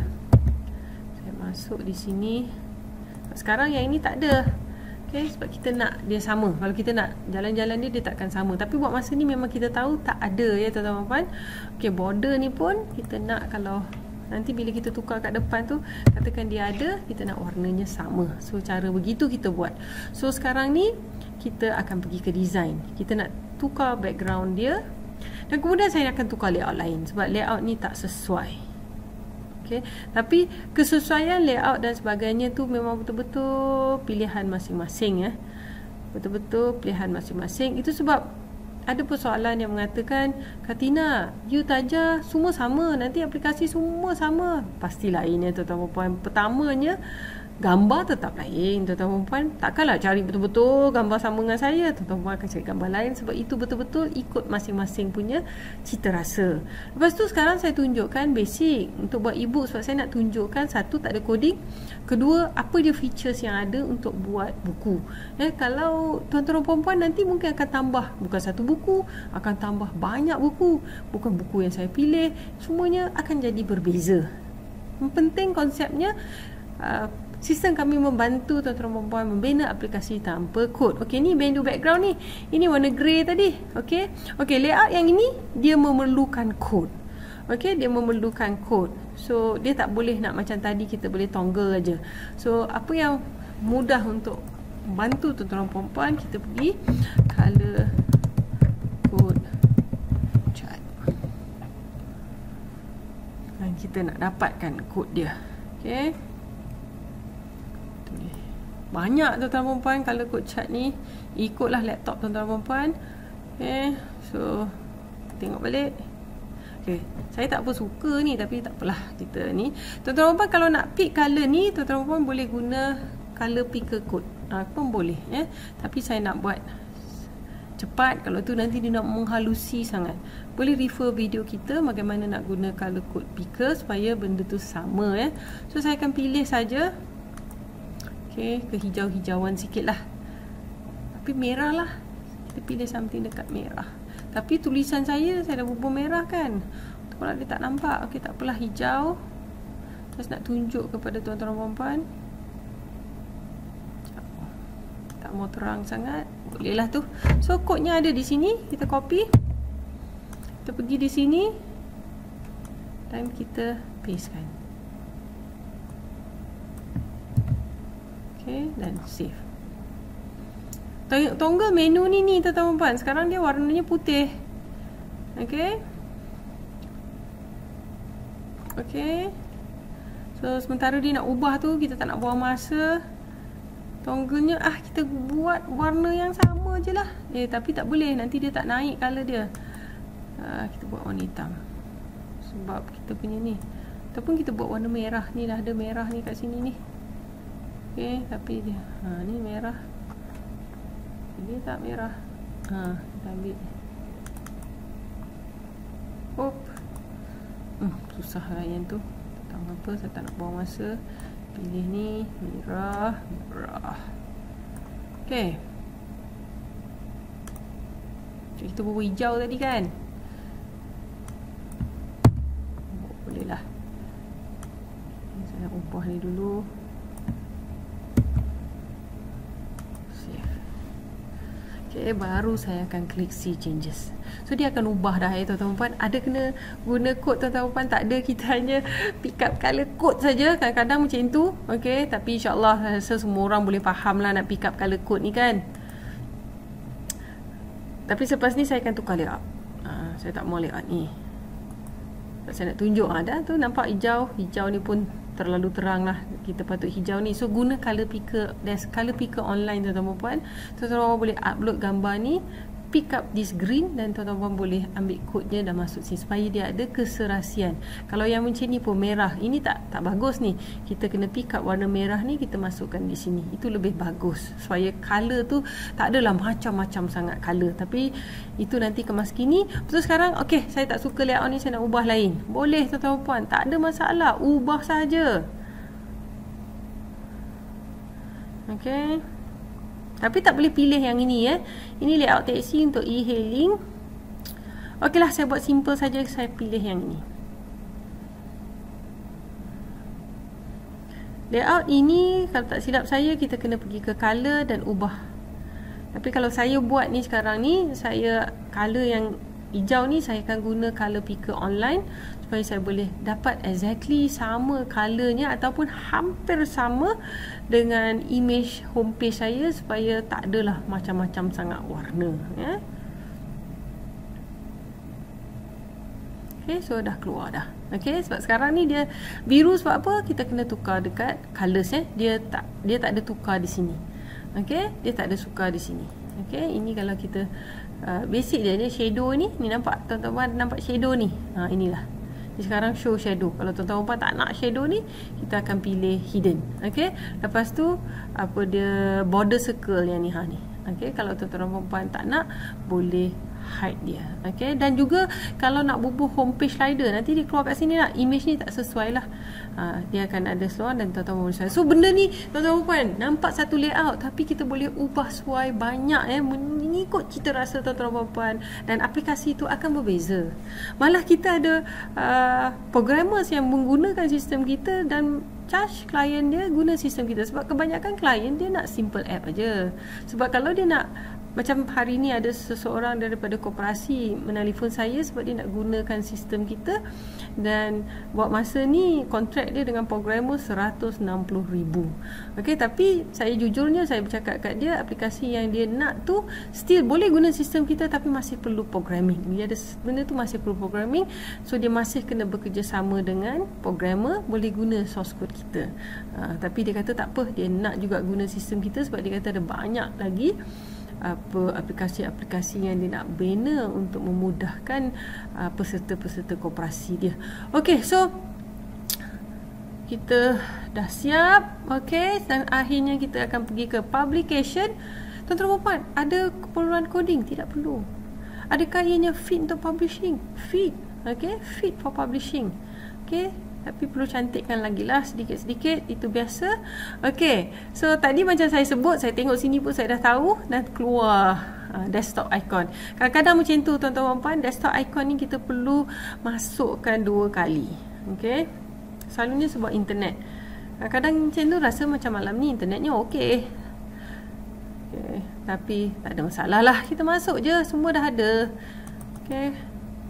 Saya masuk di sini. Sekarang yang ini tak ada. Okay, sebab kita nak dia sama. Kalau kita nak jalan-jalan dia takkan sama. Tapi buat masa ni memang kita tahu tak ada ya tuan-tuan puan. Okay, border ni pun kita nak, kalau nanti bila kita tukar kat depan tu, katakan dia ada, kita nak warnanya sama. So cara begitu kita buat. So sekarang ni kita akan pergi ke design. Kita nak tukar background dia. Dan kemudian saya akan tukar layout lain. Sebab layout ni tak sesuai. Okay. Tapi kesesuaian layout dan sebagainya tu memang betul-betul pilihan masing-masing ya. Betul-betul pilihan masing-masing. Itu sebab ada persoalan yang mengatakan, Katina, you taja semua sama, nanti aplikasi semua sama. Pasti lain ya tuan-tuan puan. Pertamanya, gambar tetap lain tuan-tuan puan. Takkanlah cari betul-betul gambar sama dengan saya. Tuan-tuan puan akan cari gambar lain, sebab itu betul-betul ikut masing-masing punya cita rasa. Lepas tu sekarang saya tunjukkan basic untuk buat e-book, sebab saya nak tunjukkan satu, tak ada coding. Kedua, apa dia features yang ada untuk buat buku. Kalau tuan-tuan puan-puan nanti mungkin akan tambah, bukan satu buku, akan tambah banyak buku. Bukan buku yang saya pilih, semuanya akan jadi berbeza. Yang penting konsepnya sistem kami membantu tuan-tuan dan puan membina aplikasi tanpa kod. Okey, ni Bendo background ni. Ini warna grey tadi. Okey. Okey, layout yang ini dia memerlukan kod. Okey, dia memerlukan kod. So, dia tak boleh nak macam tadi kita boleh toggle aja. So, apa yang mudah untuk bantu tuan-tuan dan puan, kita pergi color code chart. Dan kita nak dapatkan kod dia. Okey. Banyak tuan-tuan dan puan color code chart ni. Ikutlah laptop tuan-tuan dan puan. Okey. So, tengok balik. Okay. Saya tak apa suka ni, tapi tak apalah kita ni. Tuan-tuan dan puan kalau nak pick color ni, tuan-tuan dan puan boleh guna color picker code. Pun boleh ya. Tapi saya nak buat cepat. Kalau tu nanti dia nak menghalusi sangat. Boleh refer video kita bagaimana nak guna color code picker supaya benda tu sama ya. So saya akan pilih saja. Okey, kehijau-hijauan sikit lah. Tapi merah lah. Kita pilih something dekat merah. Tapi tulisan saya dah bubuh merah kan. Kalau dia tak nampak. Okey, tak apalah, hijau. Just nak tunjuk kepada tuan-tuan dan puan. Tak mau terang sangat. Boleh lah tu. So, kodnya ada di sini. Kita copy. Kita pergi di sini. Dan kita pastekan. Okey, dan save. Toggle menu ni tuan-tuan dan puan. Sekarang dia warnanya putih. Okey. Okey. So sementara dia nak ubah tu, kita tak nak buang masa. Toggle-nya kita buat warna yang sama je lah. Tapi tak boleh, nanti dia tak naik color dia. Kita buat warna hitam. Sebab kita punya ni. Ataupun kita buat warna merah. Ni dah ada merah ni kat sini ni. Okey, tapi dia ni merah. Ini tak merah. Kita ambil. Susah lah yang tu. Tak tahu apa, saya tak nak buang masa. Pilih ni, merah. Okey. Kita buat hijau tadi kan? Boleh lah. Saya nak ubah ni dulu. Okay, baru saya akan klik see changes. So dia akan ubah dah ya tuan-tuan puan. Ada kena guna kod tuan-tuan puan, tak ada, kita hanya pick up color code saja. Kadang-kadang macam tu. Okey, tapi insya-Allah saya rasa semua orang boleh faham lah nak pick up color code ni kan. Tapi selepas ni saya akan tukar layout. Saya tak mau layout ni. Saya nak tunjuk dah tu nampak hijau. Hijau ni pun terlalu terang lah. Kita patut hijau ni. So guna color picker. There's color picker online tuan-tuan puan. Tuan-tuan boleh upload gambar ni, pick up this green, dan tuan-tuan boleh ambil kodnya dan masuk sini supaya dia ada keserasian. Kalau yang macam ni pun merah, ini tak bagus ni. Kita kena pick up warna merah ni, kita masukkan di sini. Itu lebih bagus supaya color tu tak adalah macam-macam sangat color. Tapi itu nanti kemas kini. Betul sekarang, okey, saya tak suka layout ni, saya nak ubah lain. Boleh tuan-tuan puan, tak ada masalah, ubah saja. Okey. Tapi tak boleh pilih yang ini ya. Ini layout taxi untuk e-hailing. Okeylah, saya buat simple saja, saya pilih yang ini. Layout ini kalau tak silap saya, kita kena pergi ke color dan ubah. Tapi kalau saya buat ni sekarang ni, saya color yang hijau ni saya akan guna color picker online supaya saya boleh dapat exactly sama colornya ataupun hampir sama dengan image homepage saya supaya tak adalah macam-macam sangat warna ya. Okay, so dah keluar dah. Okay, sebab sekarang ni dia biru sebab apa? Kita kena tukar dekat colors ya. Dia tak ada tukar di sini. Okay, dia tak ada tukar di sini. Okay, ini kalau kita basic dia shadow ni nampak tuan-tuan nampak shadow ni. Inilah. Jadi sekarang show shadow. Kalau tuan-tuan tak nak shadow ni, kita akan pilih hidden. Okey. Lepas tu apa dia border circle yang ni ni. Okey, kalau tuan-tuan tak nak, boleh hide dia. Okey, dan juga kalau nak bubuh homepage slider, nanti dia keluar kat sini lah, image ni tak sesuai lah. dia akan ada slow dan tuan-tuan boleh suai. So benda ni tuan-tuan puan nampak satu layout tapi kita boleh ubah suai banyak mengikut cita rasa tuan-tuan puan, dan aplikasi itu akan berbeza. Malah kita ada programmers yang menggunakan sistem kita dan charge klien dia guna sistem kita, sebab kebanyakan klien dia nak simple app aja. Sebab kalau dia nak, macam hari ni ada seseorang daripada koperasi menelefon saya sebab dia nak gunakan sistem kita, dan buat masa ni kontrak dia dengan programmer 160,000. Okey, tapi saya jujurnya saya bercakap kat dia, aplikasi yang dia nak tu still boleh guna sistem kita tapi masih perlu programming. Dia ada benda tu masih perlu programming, so dia masih kena bekerjasama dengan programmer, boleh guna source code kita. Tapi dia kata tak apa, dia nak juga guna sistem kita sebab dia kata ada banyak lagi aplikasi-aplikasi yang dia nak bina untuk memudahkan peserta-peserta koperasi dia. Okey, so kita dah siap. Okey, dan akhirnya kita akan pergi ke publication. Tuan-tuan dan puan, ada keperluan coding? Tidak perlu. Adakah ianya fit untuk publishing? Fit. Okey, fit for publishing. Okey, tapi perlu cantikkan lagi lah sedikit-sedikit, itu biasa. Okey, so tadi macam saya sebut, saya tengok sini pun saya dah tahu, dan keluar desktop icon. Kadang-kadang macam tu tuan-tuan puan, desktop icon ni kita perlu masukkan 2 kali. Okey, selalunya sebab internet. Kadang-kadang macam tu rasa macam malam ni internetnya okey. Okey, tapi tak ada masalah lah, kita masuk je, semua dah ada. Okey,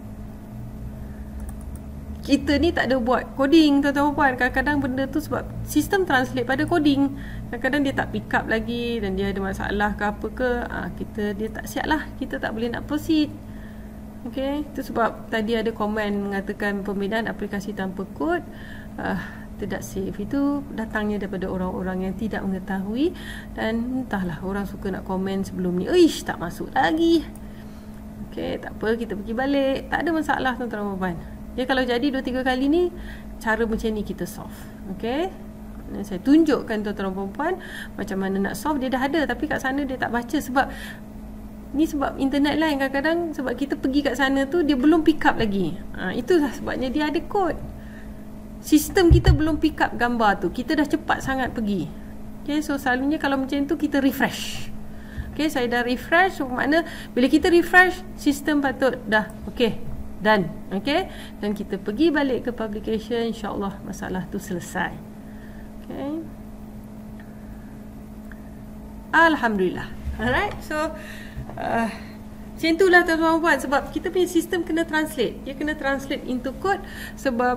kita ni tak ada buat coding tuan-tuan puan. Kadang-kadang benda tu sebab sistem translate pada coding, kadang-kadang dia tak pick up lagi dan dia ada masalah ke apa ke, dia tak siap lah, kita tak boleh nak proceed. Okay, itu sebab tadi ada komen mengatakan pembinaan aplikasi tanpa kod tidak safe. Itu datangnya daripada orang-orang yang tidak mengetahui, dan entahlah, orang suka nak komen sebelum ni, ish tak masuk lagi. Okay, tak apa, kita pergi balik, tak ada masalah tuan-tuan puan. Ya, kalau jadi 2-3 kali ni, cara macam ni kita solve. Okay, saya tunjukkan tuan-tuan perempuan macam mana nak solve. Dia dah ada tapi kat sana dia tak baca, sebab ni sebab internet lain. Kadang-kadang sebab kita pergi kat sana tu, dia belum pick up lagi. Itulah sebabnya dia ada kod. Sistem kita belum pick up gambar tu, kita dah cepat sangat pergi. Okay, so selalunya kalau macam tu kita refresh. Okay, saya dah refresh, so makna bila kita refresh, sistem patut dah okay, done. Okay, dan kita pergi balik ke publication, insyaAllah masalah tu selesai. Okay, Alhamdulillah. Alright, so macam itulah tuan-tuan puan, sebab kita punya sistem kena translate. Dia kena translate into code, sebab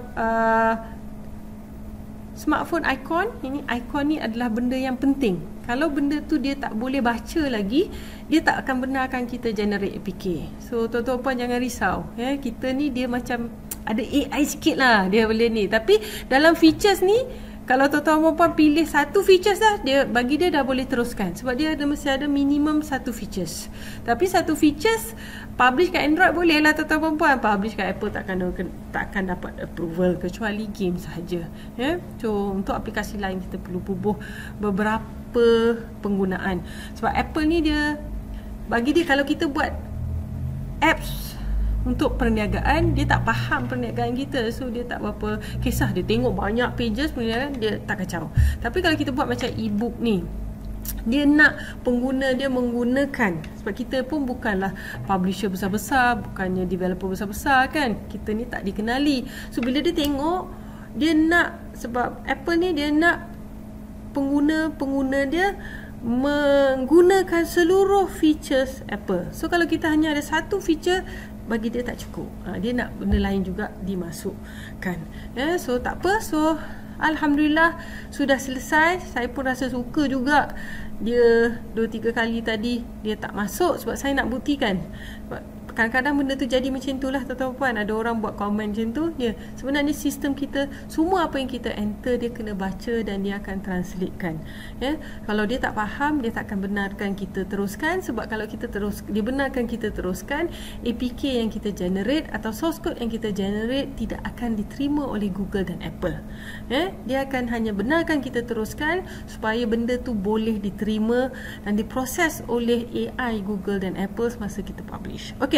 smartphone icon, ini icon ni adalah benda yang penting. Kalau benda tu dia tak boleh baca lagi, dia tak akan benarkan kita generate APK. So tuan-tuan puan jangan risau, ya. Kita ni dia macam ada AI sikit lah dia boleh ni. Tapi dalam features ni, kalau tuan-tuan puan pilih satu features dah, dia bagi dia dah boleh teruskan. Sebab dia mesti ada minimum satu features. Tapi satu features publish kat Android boleh lah tuan-tuan puan. Publish kat Apple takkan dapat approval kecuali game sahaja. Ya? So untuk aplikasi lain kita perlu bubuh beberapa penggunaan. Sebab Apple ni dia bagi dia, kalau kita buat apps untuk perniagaan, dia tak faham perniagaan kita, so dia tak berapa kisah. Dia tengok banyak pages perniagaan, dia tak kacau. Tapi kalau kita buat macam e-book ni, dia nak pengguna dia menggunakan, sebab kita pun bukanlah publisher besar-besar, bukannya developer besar-besar kan, kita ni tak dikenali. So bila dia tengok, dia nak, sebab Apple ni dia nak pengguna-pengguna dia menggunakan seluruh features Apple. So kalau kita hanya ada satu feature, bagi dia tak cukup. Dia nak benda lain juga dimasukkan. Ya, so tak apa. So Alhamdulillah sudah selesai. Saya pun rasa suka juga dia 2-3 kali tadi dia tak masuk, sebab saya nak buktikan. Kadang-kadang benda tu jadi macam itulah tuan-tuan puan. Ada orang buat komen macam tu. Ya, sebenarnya sistem kita, semua apa yang kita enter dia kena baca dan dia akan translatekan. Ya, kalau dia tak faham, dia tak akan benarkan kita teruskan. Sebab kalau kita dia benarkan kita teruskan, APK yang kita generate atau source code yang kita generate tidak akan diterima oleh Google dan Apple. Ya, dia akan hanya benarkan kita teruskan supaya benda tu boleh diterima dan diproses oleh AI Google dan Apple semasa kita publish. Okey,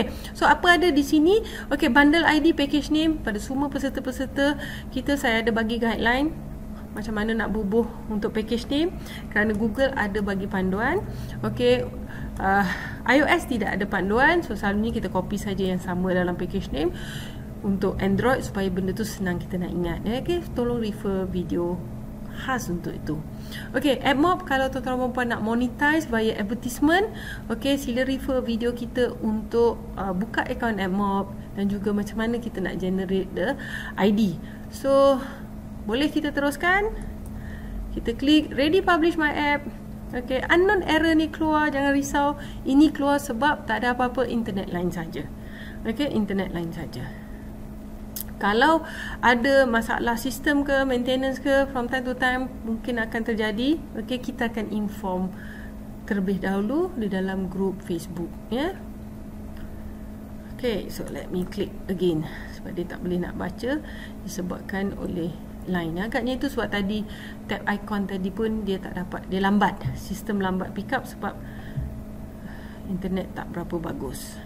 so apa ada di sini? Okey, bundle ID, package name pada semua peserta-peserta kita, saya ada bagi guideline macam mana nak bubuh untuk package name, kerana Google ada bagi panduan. Okey, iOS tidak ada panduan, so selalunya kita copy saja yang sama dalam package name. Untuk Android supaya benda tu senang kita nak ingat, okey, tolong refer video khas untuk itu. Okey, AdMob kalau tuan-tuan dan puan nak monetize via advertisement, okey, sila refer video kita untuk buka akaun AdMob dan juga macam mana kita nak generate the ID. So boleh kita teruskan. Kita klik ready publish my app. Okey, unknown error ni keluar, jangan risau. Ini keluar sebab tak ada apa-apa, internet line saja. Okey, internet line saja. Kalau ada masalah sistem ke, maintenance ke, from time to time mungkin akan terjadi. Okey, kita akan inform terlebih dahulu di dalam grup Facebook, ya. Okey, so let me click again sebab dia tak boleh nak baca disebabkan oleh line. Agaknya itu sebab tadi tab icon tadi pun dia tak dapat, dia lambat, sistem lambat pick up sebab internet tak berapa bagus.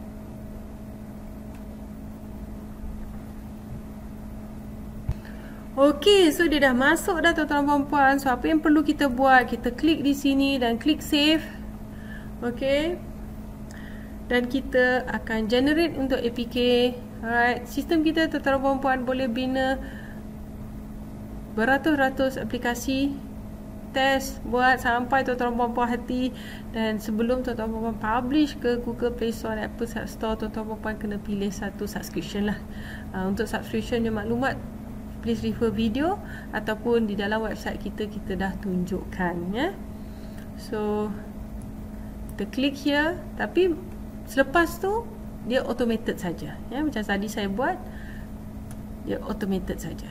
Okey, so dia dah masuk dah tuan-tuan dan puan. So apa yang perlu kita buat, kita klik di sini dan klik save. Okey, dan kita akan generate untuk APK. Alright, sistem kita tuan-tuan dan puan boleh bina beratus-ratus aplikasi. Test, buat sampai tuan-tuan dan puan hati. Dan sebelum tuan-tuan dan puan publish ke Google Play Store dan Apple Store, tuan-tuan dan puan kena pilih satu subscription lah. Untuk subscription je maklumat, please refer video ataupun di dalam website kita, kita dah tunjukkan, ya. So kita klik here, tapi selepas tu dia automated saja, ya. Macam tadi saya buat, dia automated saja.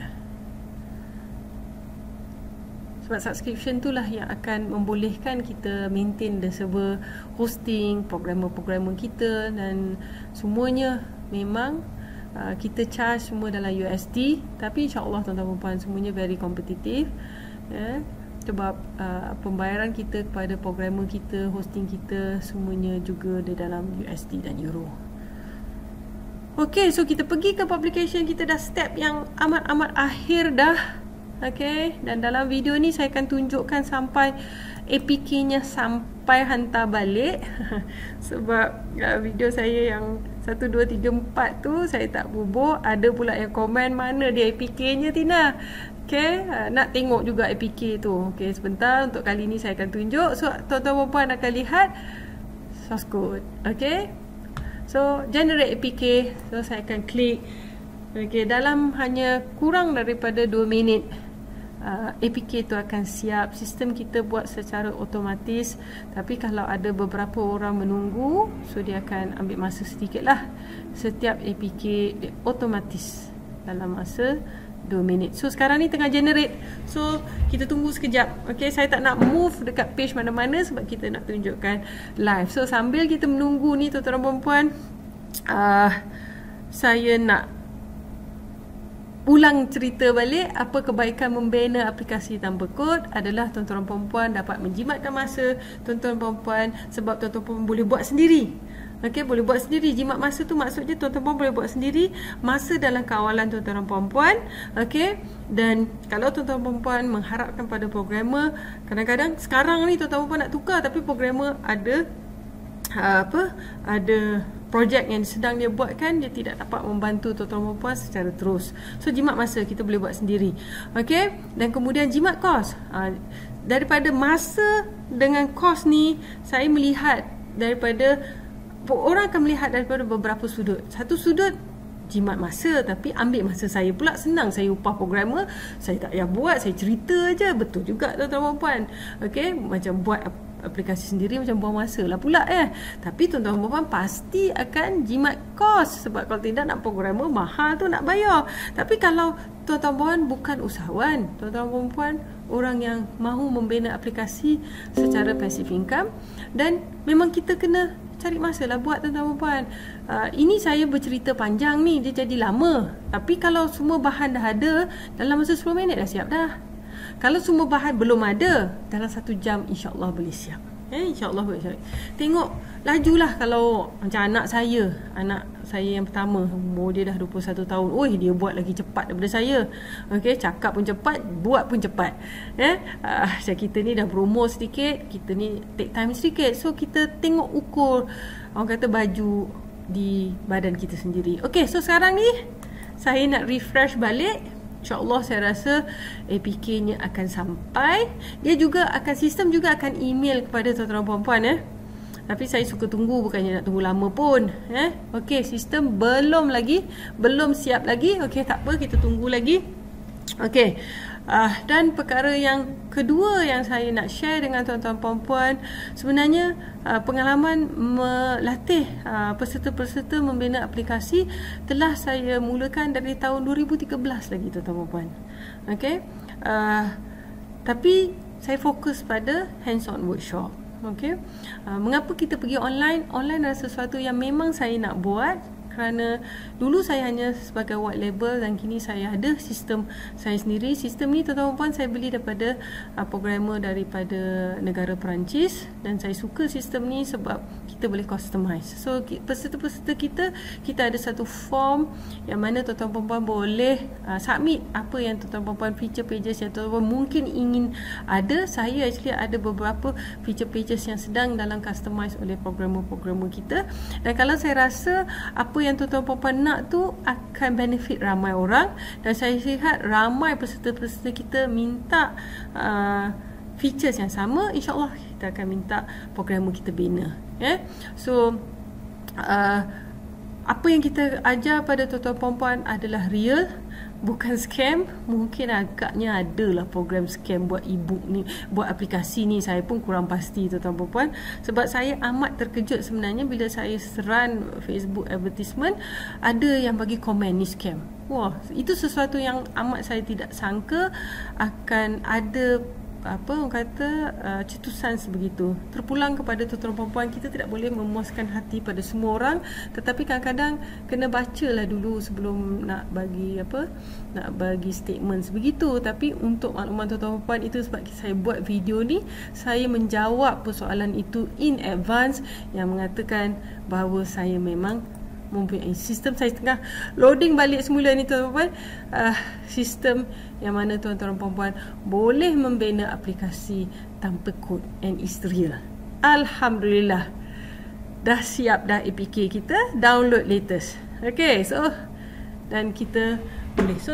Sebab subscription itulah yang akan membolehkan kita maintain the server hosting, programmer-programmer kita dan semuanya memang kita charge semua dalam USD, tapi insyaAllah tuan-tuan dan puan semuanya very kompetitif, ya. Sebab pembayaran kita kepada programmer kita, hosting kita semuanya juga di dalam USD dan Euro. Ok, so kita pergi ke publication. Kita dah step yang amat-amat akhir dah. Ok, dan dalam video ni saya akan tunjukkan sampai APK-nya sampai hantar balik. Sebab video saya yang 1, 2, 3, 4 tu saya tak bubuh. Ada pula yang komen, mana dia APK-nya Tina. Okay, nak tengok juga APK tu. Okay, sebentar, untuk kali ni saya akan tunjuk. So tuan-tuan dan puan akan lihat source code. Okay, so generate APK. So saya akan klik. Okay, dalam hanya kurang daripada 2 minit APK tu akan siap. Sistem kita buat secara otomatis, tapi kalau ada beberapa orang menunggu, so dia akan ambil masa sedikit lah. Setiap APK dia otomatis dalam masa 2 minit. So sekarang ni tengah generate, so kita tunggu sekejap. Ok, saya tak nak move dekat page mana-mana sebab kita nak tunjukkan live. So sambil kita menunggu ni tuan-tuan dan puan, saya nak ulang cerita balik. Apa kebaikan membina aplikasi tanpa kod adalah tuan-tuan dan puan dapat menjimatkan masa tuan-tuan dan puan, sebab tuan-tuan dan puan boleh buat sendiri. Okey, boleh buat sendiri. Jimat masa tu maksudnya tuan-tuan dan puan boleh buat sendiri masa dalam kawalan tuan-tuan dan puan. Okey, dan kalau tuan-tuan dan puan mengharapkan pada programmer, kadang-kadang sekarang ni tuan-tuan dan puan nak tukar tapi programmer ada ada projek yang sedang dia buatkan, dia tidak dapat membantu tuan-tuan dan puan secara terus. So jimat masa kita boleh buat sendiri. Okey, dan kemudian jimat kos. Daripada masa dengan kos ni, saya melihat daripada, orang akan melihat daripada beberapa sudut. Satu sudut, jimat masa, tapi ambil masa saya pula. Senang, saya upah programmer, saya tak payah buat, saya cerita aja. Betul juga tuan-tuan dan puan. Okey, macam buat aplikasi sendiri macam buang masa lah pula, ya. Tapi tuan-tuan dan puan pasti akan jimat kos, sebab kalau tidak nak programmer mahal tu nak bayar. Tapi kalau tuan-tuan dan puan bukan usahawan, tuan-tuan dan puan orang yang mahu membina aplikasi secara passive income, dan memang kita kena cari masa lah buat tuan-tuan dan puan. Ini saya bercerita panjang ni, dia jadi lama. Tapi kalau semua bahan dah ada, dalam masa 10 minit dah siap dah. Kalau semua bahan belum ada, dalam 1 jam insya-Allah boleh siap. InsyaAllah buat. Tengok lajulah kalau macam anak saya yang pertama, umur dia dah 21 tahun. Oi, dia buat lagi cepat daripada saya. Okey, cakap pun cepat, buat pun cepat. Macam kita ni dah berumur sedikit, kita ni take time sedikit. So kita tengok ukur orang kata baju di badan kita sendiri. Okey, so sekarang ni saya nak refresh balik. InsyaAllah saya rasa APK-nya akan sampai. Dia juga akan, sistem juga akan email kepada tuan-tuan perempuan. Tapi saya suka tunggu, bukannya nak tunggu lama pun. Okey, sistem belum siap lagi. Okey, tak apa, kita tunggu lagi. Okey. Dan perkara yang kedua yang saya nak share dengan tuan-tuan perempuan, sebenarnya pengalaman melatih peserta-peserta membina aplikasi telah saya mulakan dari tahun 2013 lagi, tuan-tuan perempuan. Okey. Tapi saya fokus pada hands-on workshop. Okey. Mengapa kita pergi online? Online adalah sesuatu yang memang saya nak buat. Kerana dulu saya hanya sebagai white label dan kini saya ada sistem saya sendiri. Sistem ni tuan-tuan puan saya beli daripada programmer daripada negara Perancis, dan saya suka sistem ni sebab kita boleh customize. So peserta-peserta kita ada satu form yang mana tuan-tuan puan boleh submit apa yang tuan-tuan puan feature pages yang tuan-tuan mungkin ingin ada. Saya actually ada beberapa feature pages yang sedang dalam customize oleh programmer-programmer kita, dan kalau saya rasa apa yang tuan-tuan puan nak tu akan benefit ramai orang, dan saya lihat ramai peserta-peserta kita minta features yang sama, insyaAllah kita akan minta programmer kita bina. So apa yang kita ajar pada tuan-tuan perempuan adalah real, bukan scam. Mungkin agaknya adalah program scam buat e-book ni, buat aplikasi ni, saya pun kurang pasti tuan-tuan perempuan. Sebab saya amat terkejut sebenarnya bila saya run Facebook advertisement, ada yang bagi komen ni scam. Wah, itu sesuatu yang amat saya tidak sangka akan ada orang kata cetusan sebegitu. Terpulang kepada tuan-tuan perempuan, kita tidak boleh memuaskan hati pada semua orang, tetapi kadang-kadang kena bacalah dulu sebelum nak bagi statement sebegitu. Tapi untuk makluman tuan-tuan perempuan, itu sebab saya buat video ni, saya menjawab persoalan itu in advance yang mengatakan bahawa saya memang mempunyai sistem. Saya tengah loading balik semula ni tuan-tuan, sistem yang mana tuan-tuan perempuan boleh membina aplikasi tanpa kod, and it's real. Alhamdulillah, dah siap dah APK kita, download latest. Okay, so dan kita boleh, so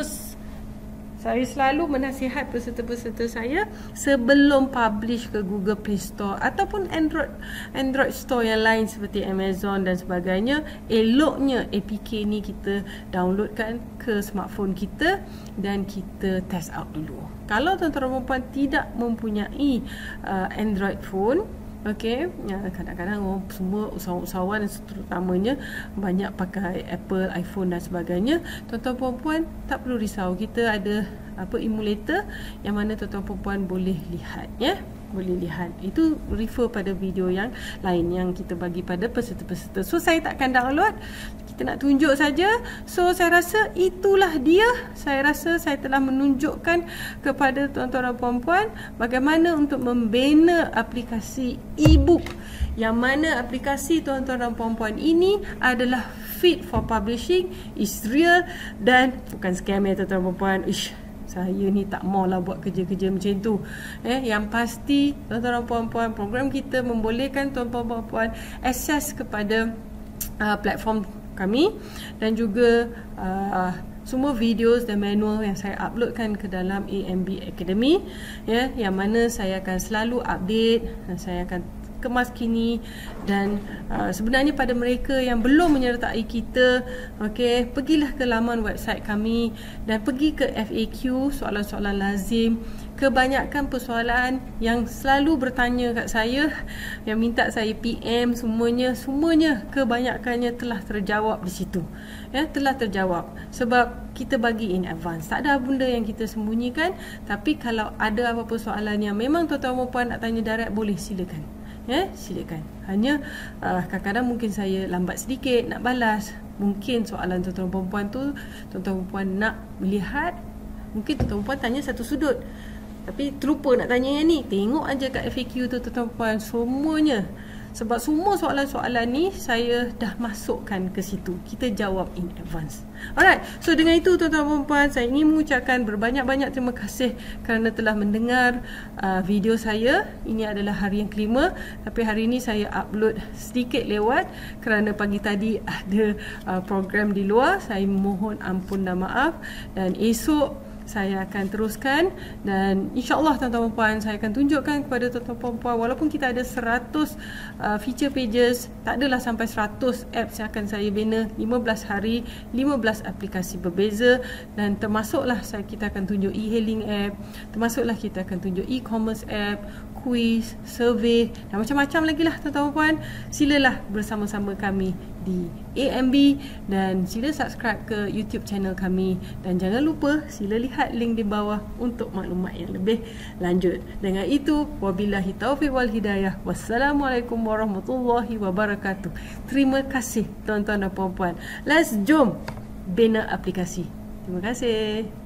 saya selalu menasihat peserta-peserta saya sebelum publish ke Google Play Store ataupun Android Store yang lain seperti Amazon dan sebagainya, eloknya APK ni kita downloadkan ke smartphone kita dan kita test out dulu. Kalau tuan-tuan perempuan tidak mempunyai Android phone, okey, kadang-kadang orang semua usahawan terutamanya banyak pakai Apple, iPhone dan sebagainya. Tuan-tuan perempuan tak perlu risau, kita ada emulator yang mana tuan-tuan perempuan boleh lihat, boleh lihat. Itu refer pada video yang lain yang kita bagi pada peserta-peserta. So saya takkan download, kita nak tunjuk saja. So saya rasa itulah dia. Saya rasa saya telah menunjukkan kepada tuan-tuan dan puan-puan bagaimana untuk membina aplikasi e-book, yang mana aplikasi tuan-tuan dan puan-puan ini adalah fit for publishing, is real dan bukan scam ya tuan-tuan dan puan-puan. Saya ni tak maulah buat kerja-kerja macam tu. Yang pasti tuan-tuan dan puan-puan, program kita membolehkan tuan-tuan dan puan-puan akses kepada platform kami, dan juga semua videos dan manual yang saya uploadkan ke dalam AMB Academy, yang mana saya akan selalu update dan saya akan kemas kini. Dan sebenarnya pada mereka yang belum menyertai kita, okey, pergilah ke laman website kami dan pergi ke FAQ, soalan-soalan lazim. Kebanyakan persoalan yang selalu bertanya kat saya, yang minta saya PM, semuanya kebanyakannya telah terjawab di situ. Telah terjawab sebab kita bagi in advance. Tak ada benda yang kita sembunyikan. Tapi kalau ada apa-apa soalan yang memang tuan-tuan dan puan nak tanya direct, boleh silakan. Silakan. Hanya kadang-kadang mungkin saya lambat sedikit nak balas. Mungkin soalan tuan-tuan perempuan tu tuan-tuan perempuan nak melihat, mungkin tuan-tuan perempuan tanya satu sudut, Tapi terlupa nak tanya yang ni. Tengok aja kat FAQ tu tuan-tuan puan, semuanya. Sebab semua soalan-soalan ni saya dah masukkan ke situ. Kita jawab in advance. Alright, so dengan itu tuan-tuan dan puan, saya ingin mengucapkan berbanyak-banyak terima kasih kerana telah mendengar video saya. Ini adalah hari yang kelima, tapi hari ini saya upload sedikit lewat kerana pagi tadi ada program di luar. Saya mohon ampun dan maaf, dan esok saya akan teruskan, dan insyaAllah tuan-tuan dan puan, saya akan tunjukkan kepada tuan-tuan dan puan, walaupun kita ada 100 feature pages, tak adalah sampai 100 apps yang akan saya bina. 15 hari, 15 aplikasi berbeza, dan termasuklah kita akan tunjuk e-hailing app, termasuklah kita akan tunjuk e-commerce app, quiz, survey, dan macam-macam lagi lah tuan-tuan dan puan. Silalah bersama-sama kami di AMB, dan sila subscribe ke YouTube channel kami, dan jangan lupa sila lihat link di bawah untuk maklumat yang lebih lanjut. Dengan itu, wabillahi taufiq wal hidayah. Wassalamualaikum warahmatullahi wabarakatuh. Terima kasih tuan-tuan dan puan-puan. Let's jom bina aplikasi. Terima kasih.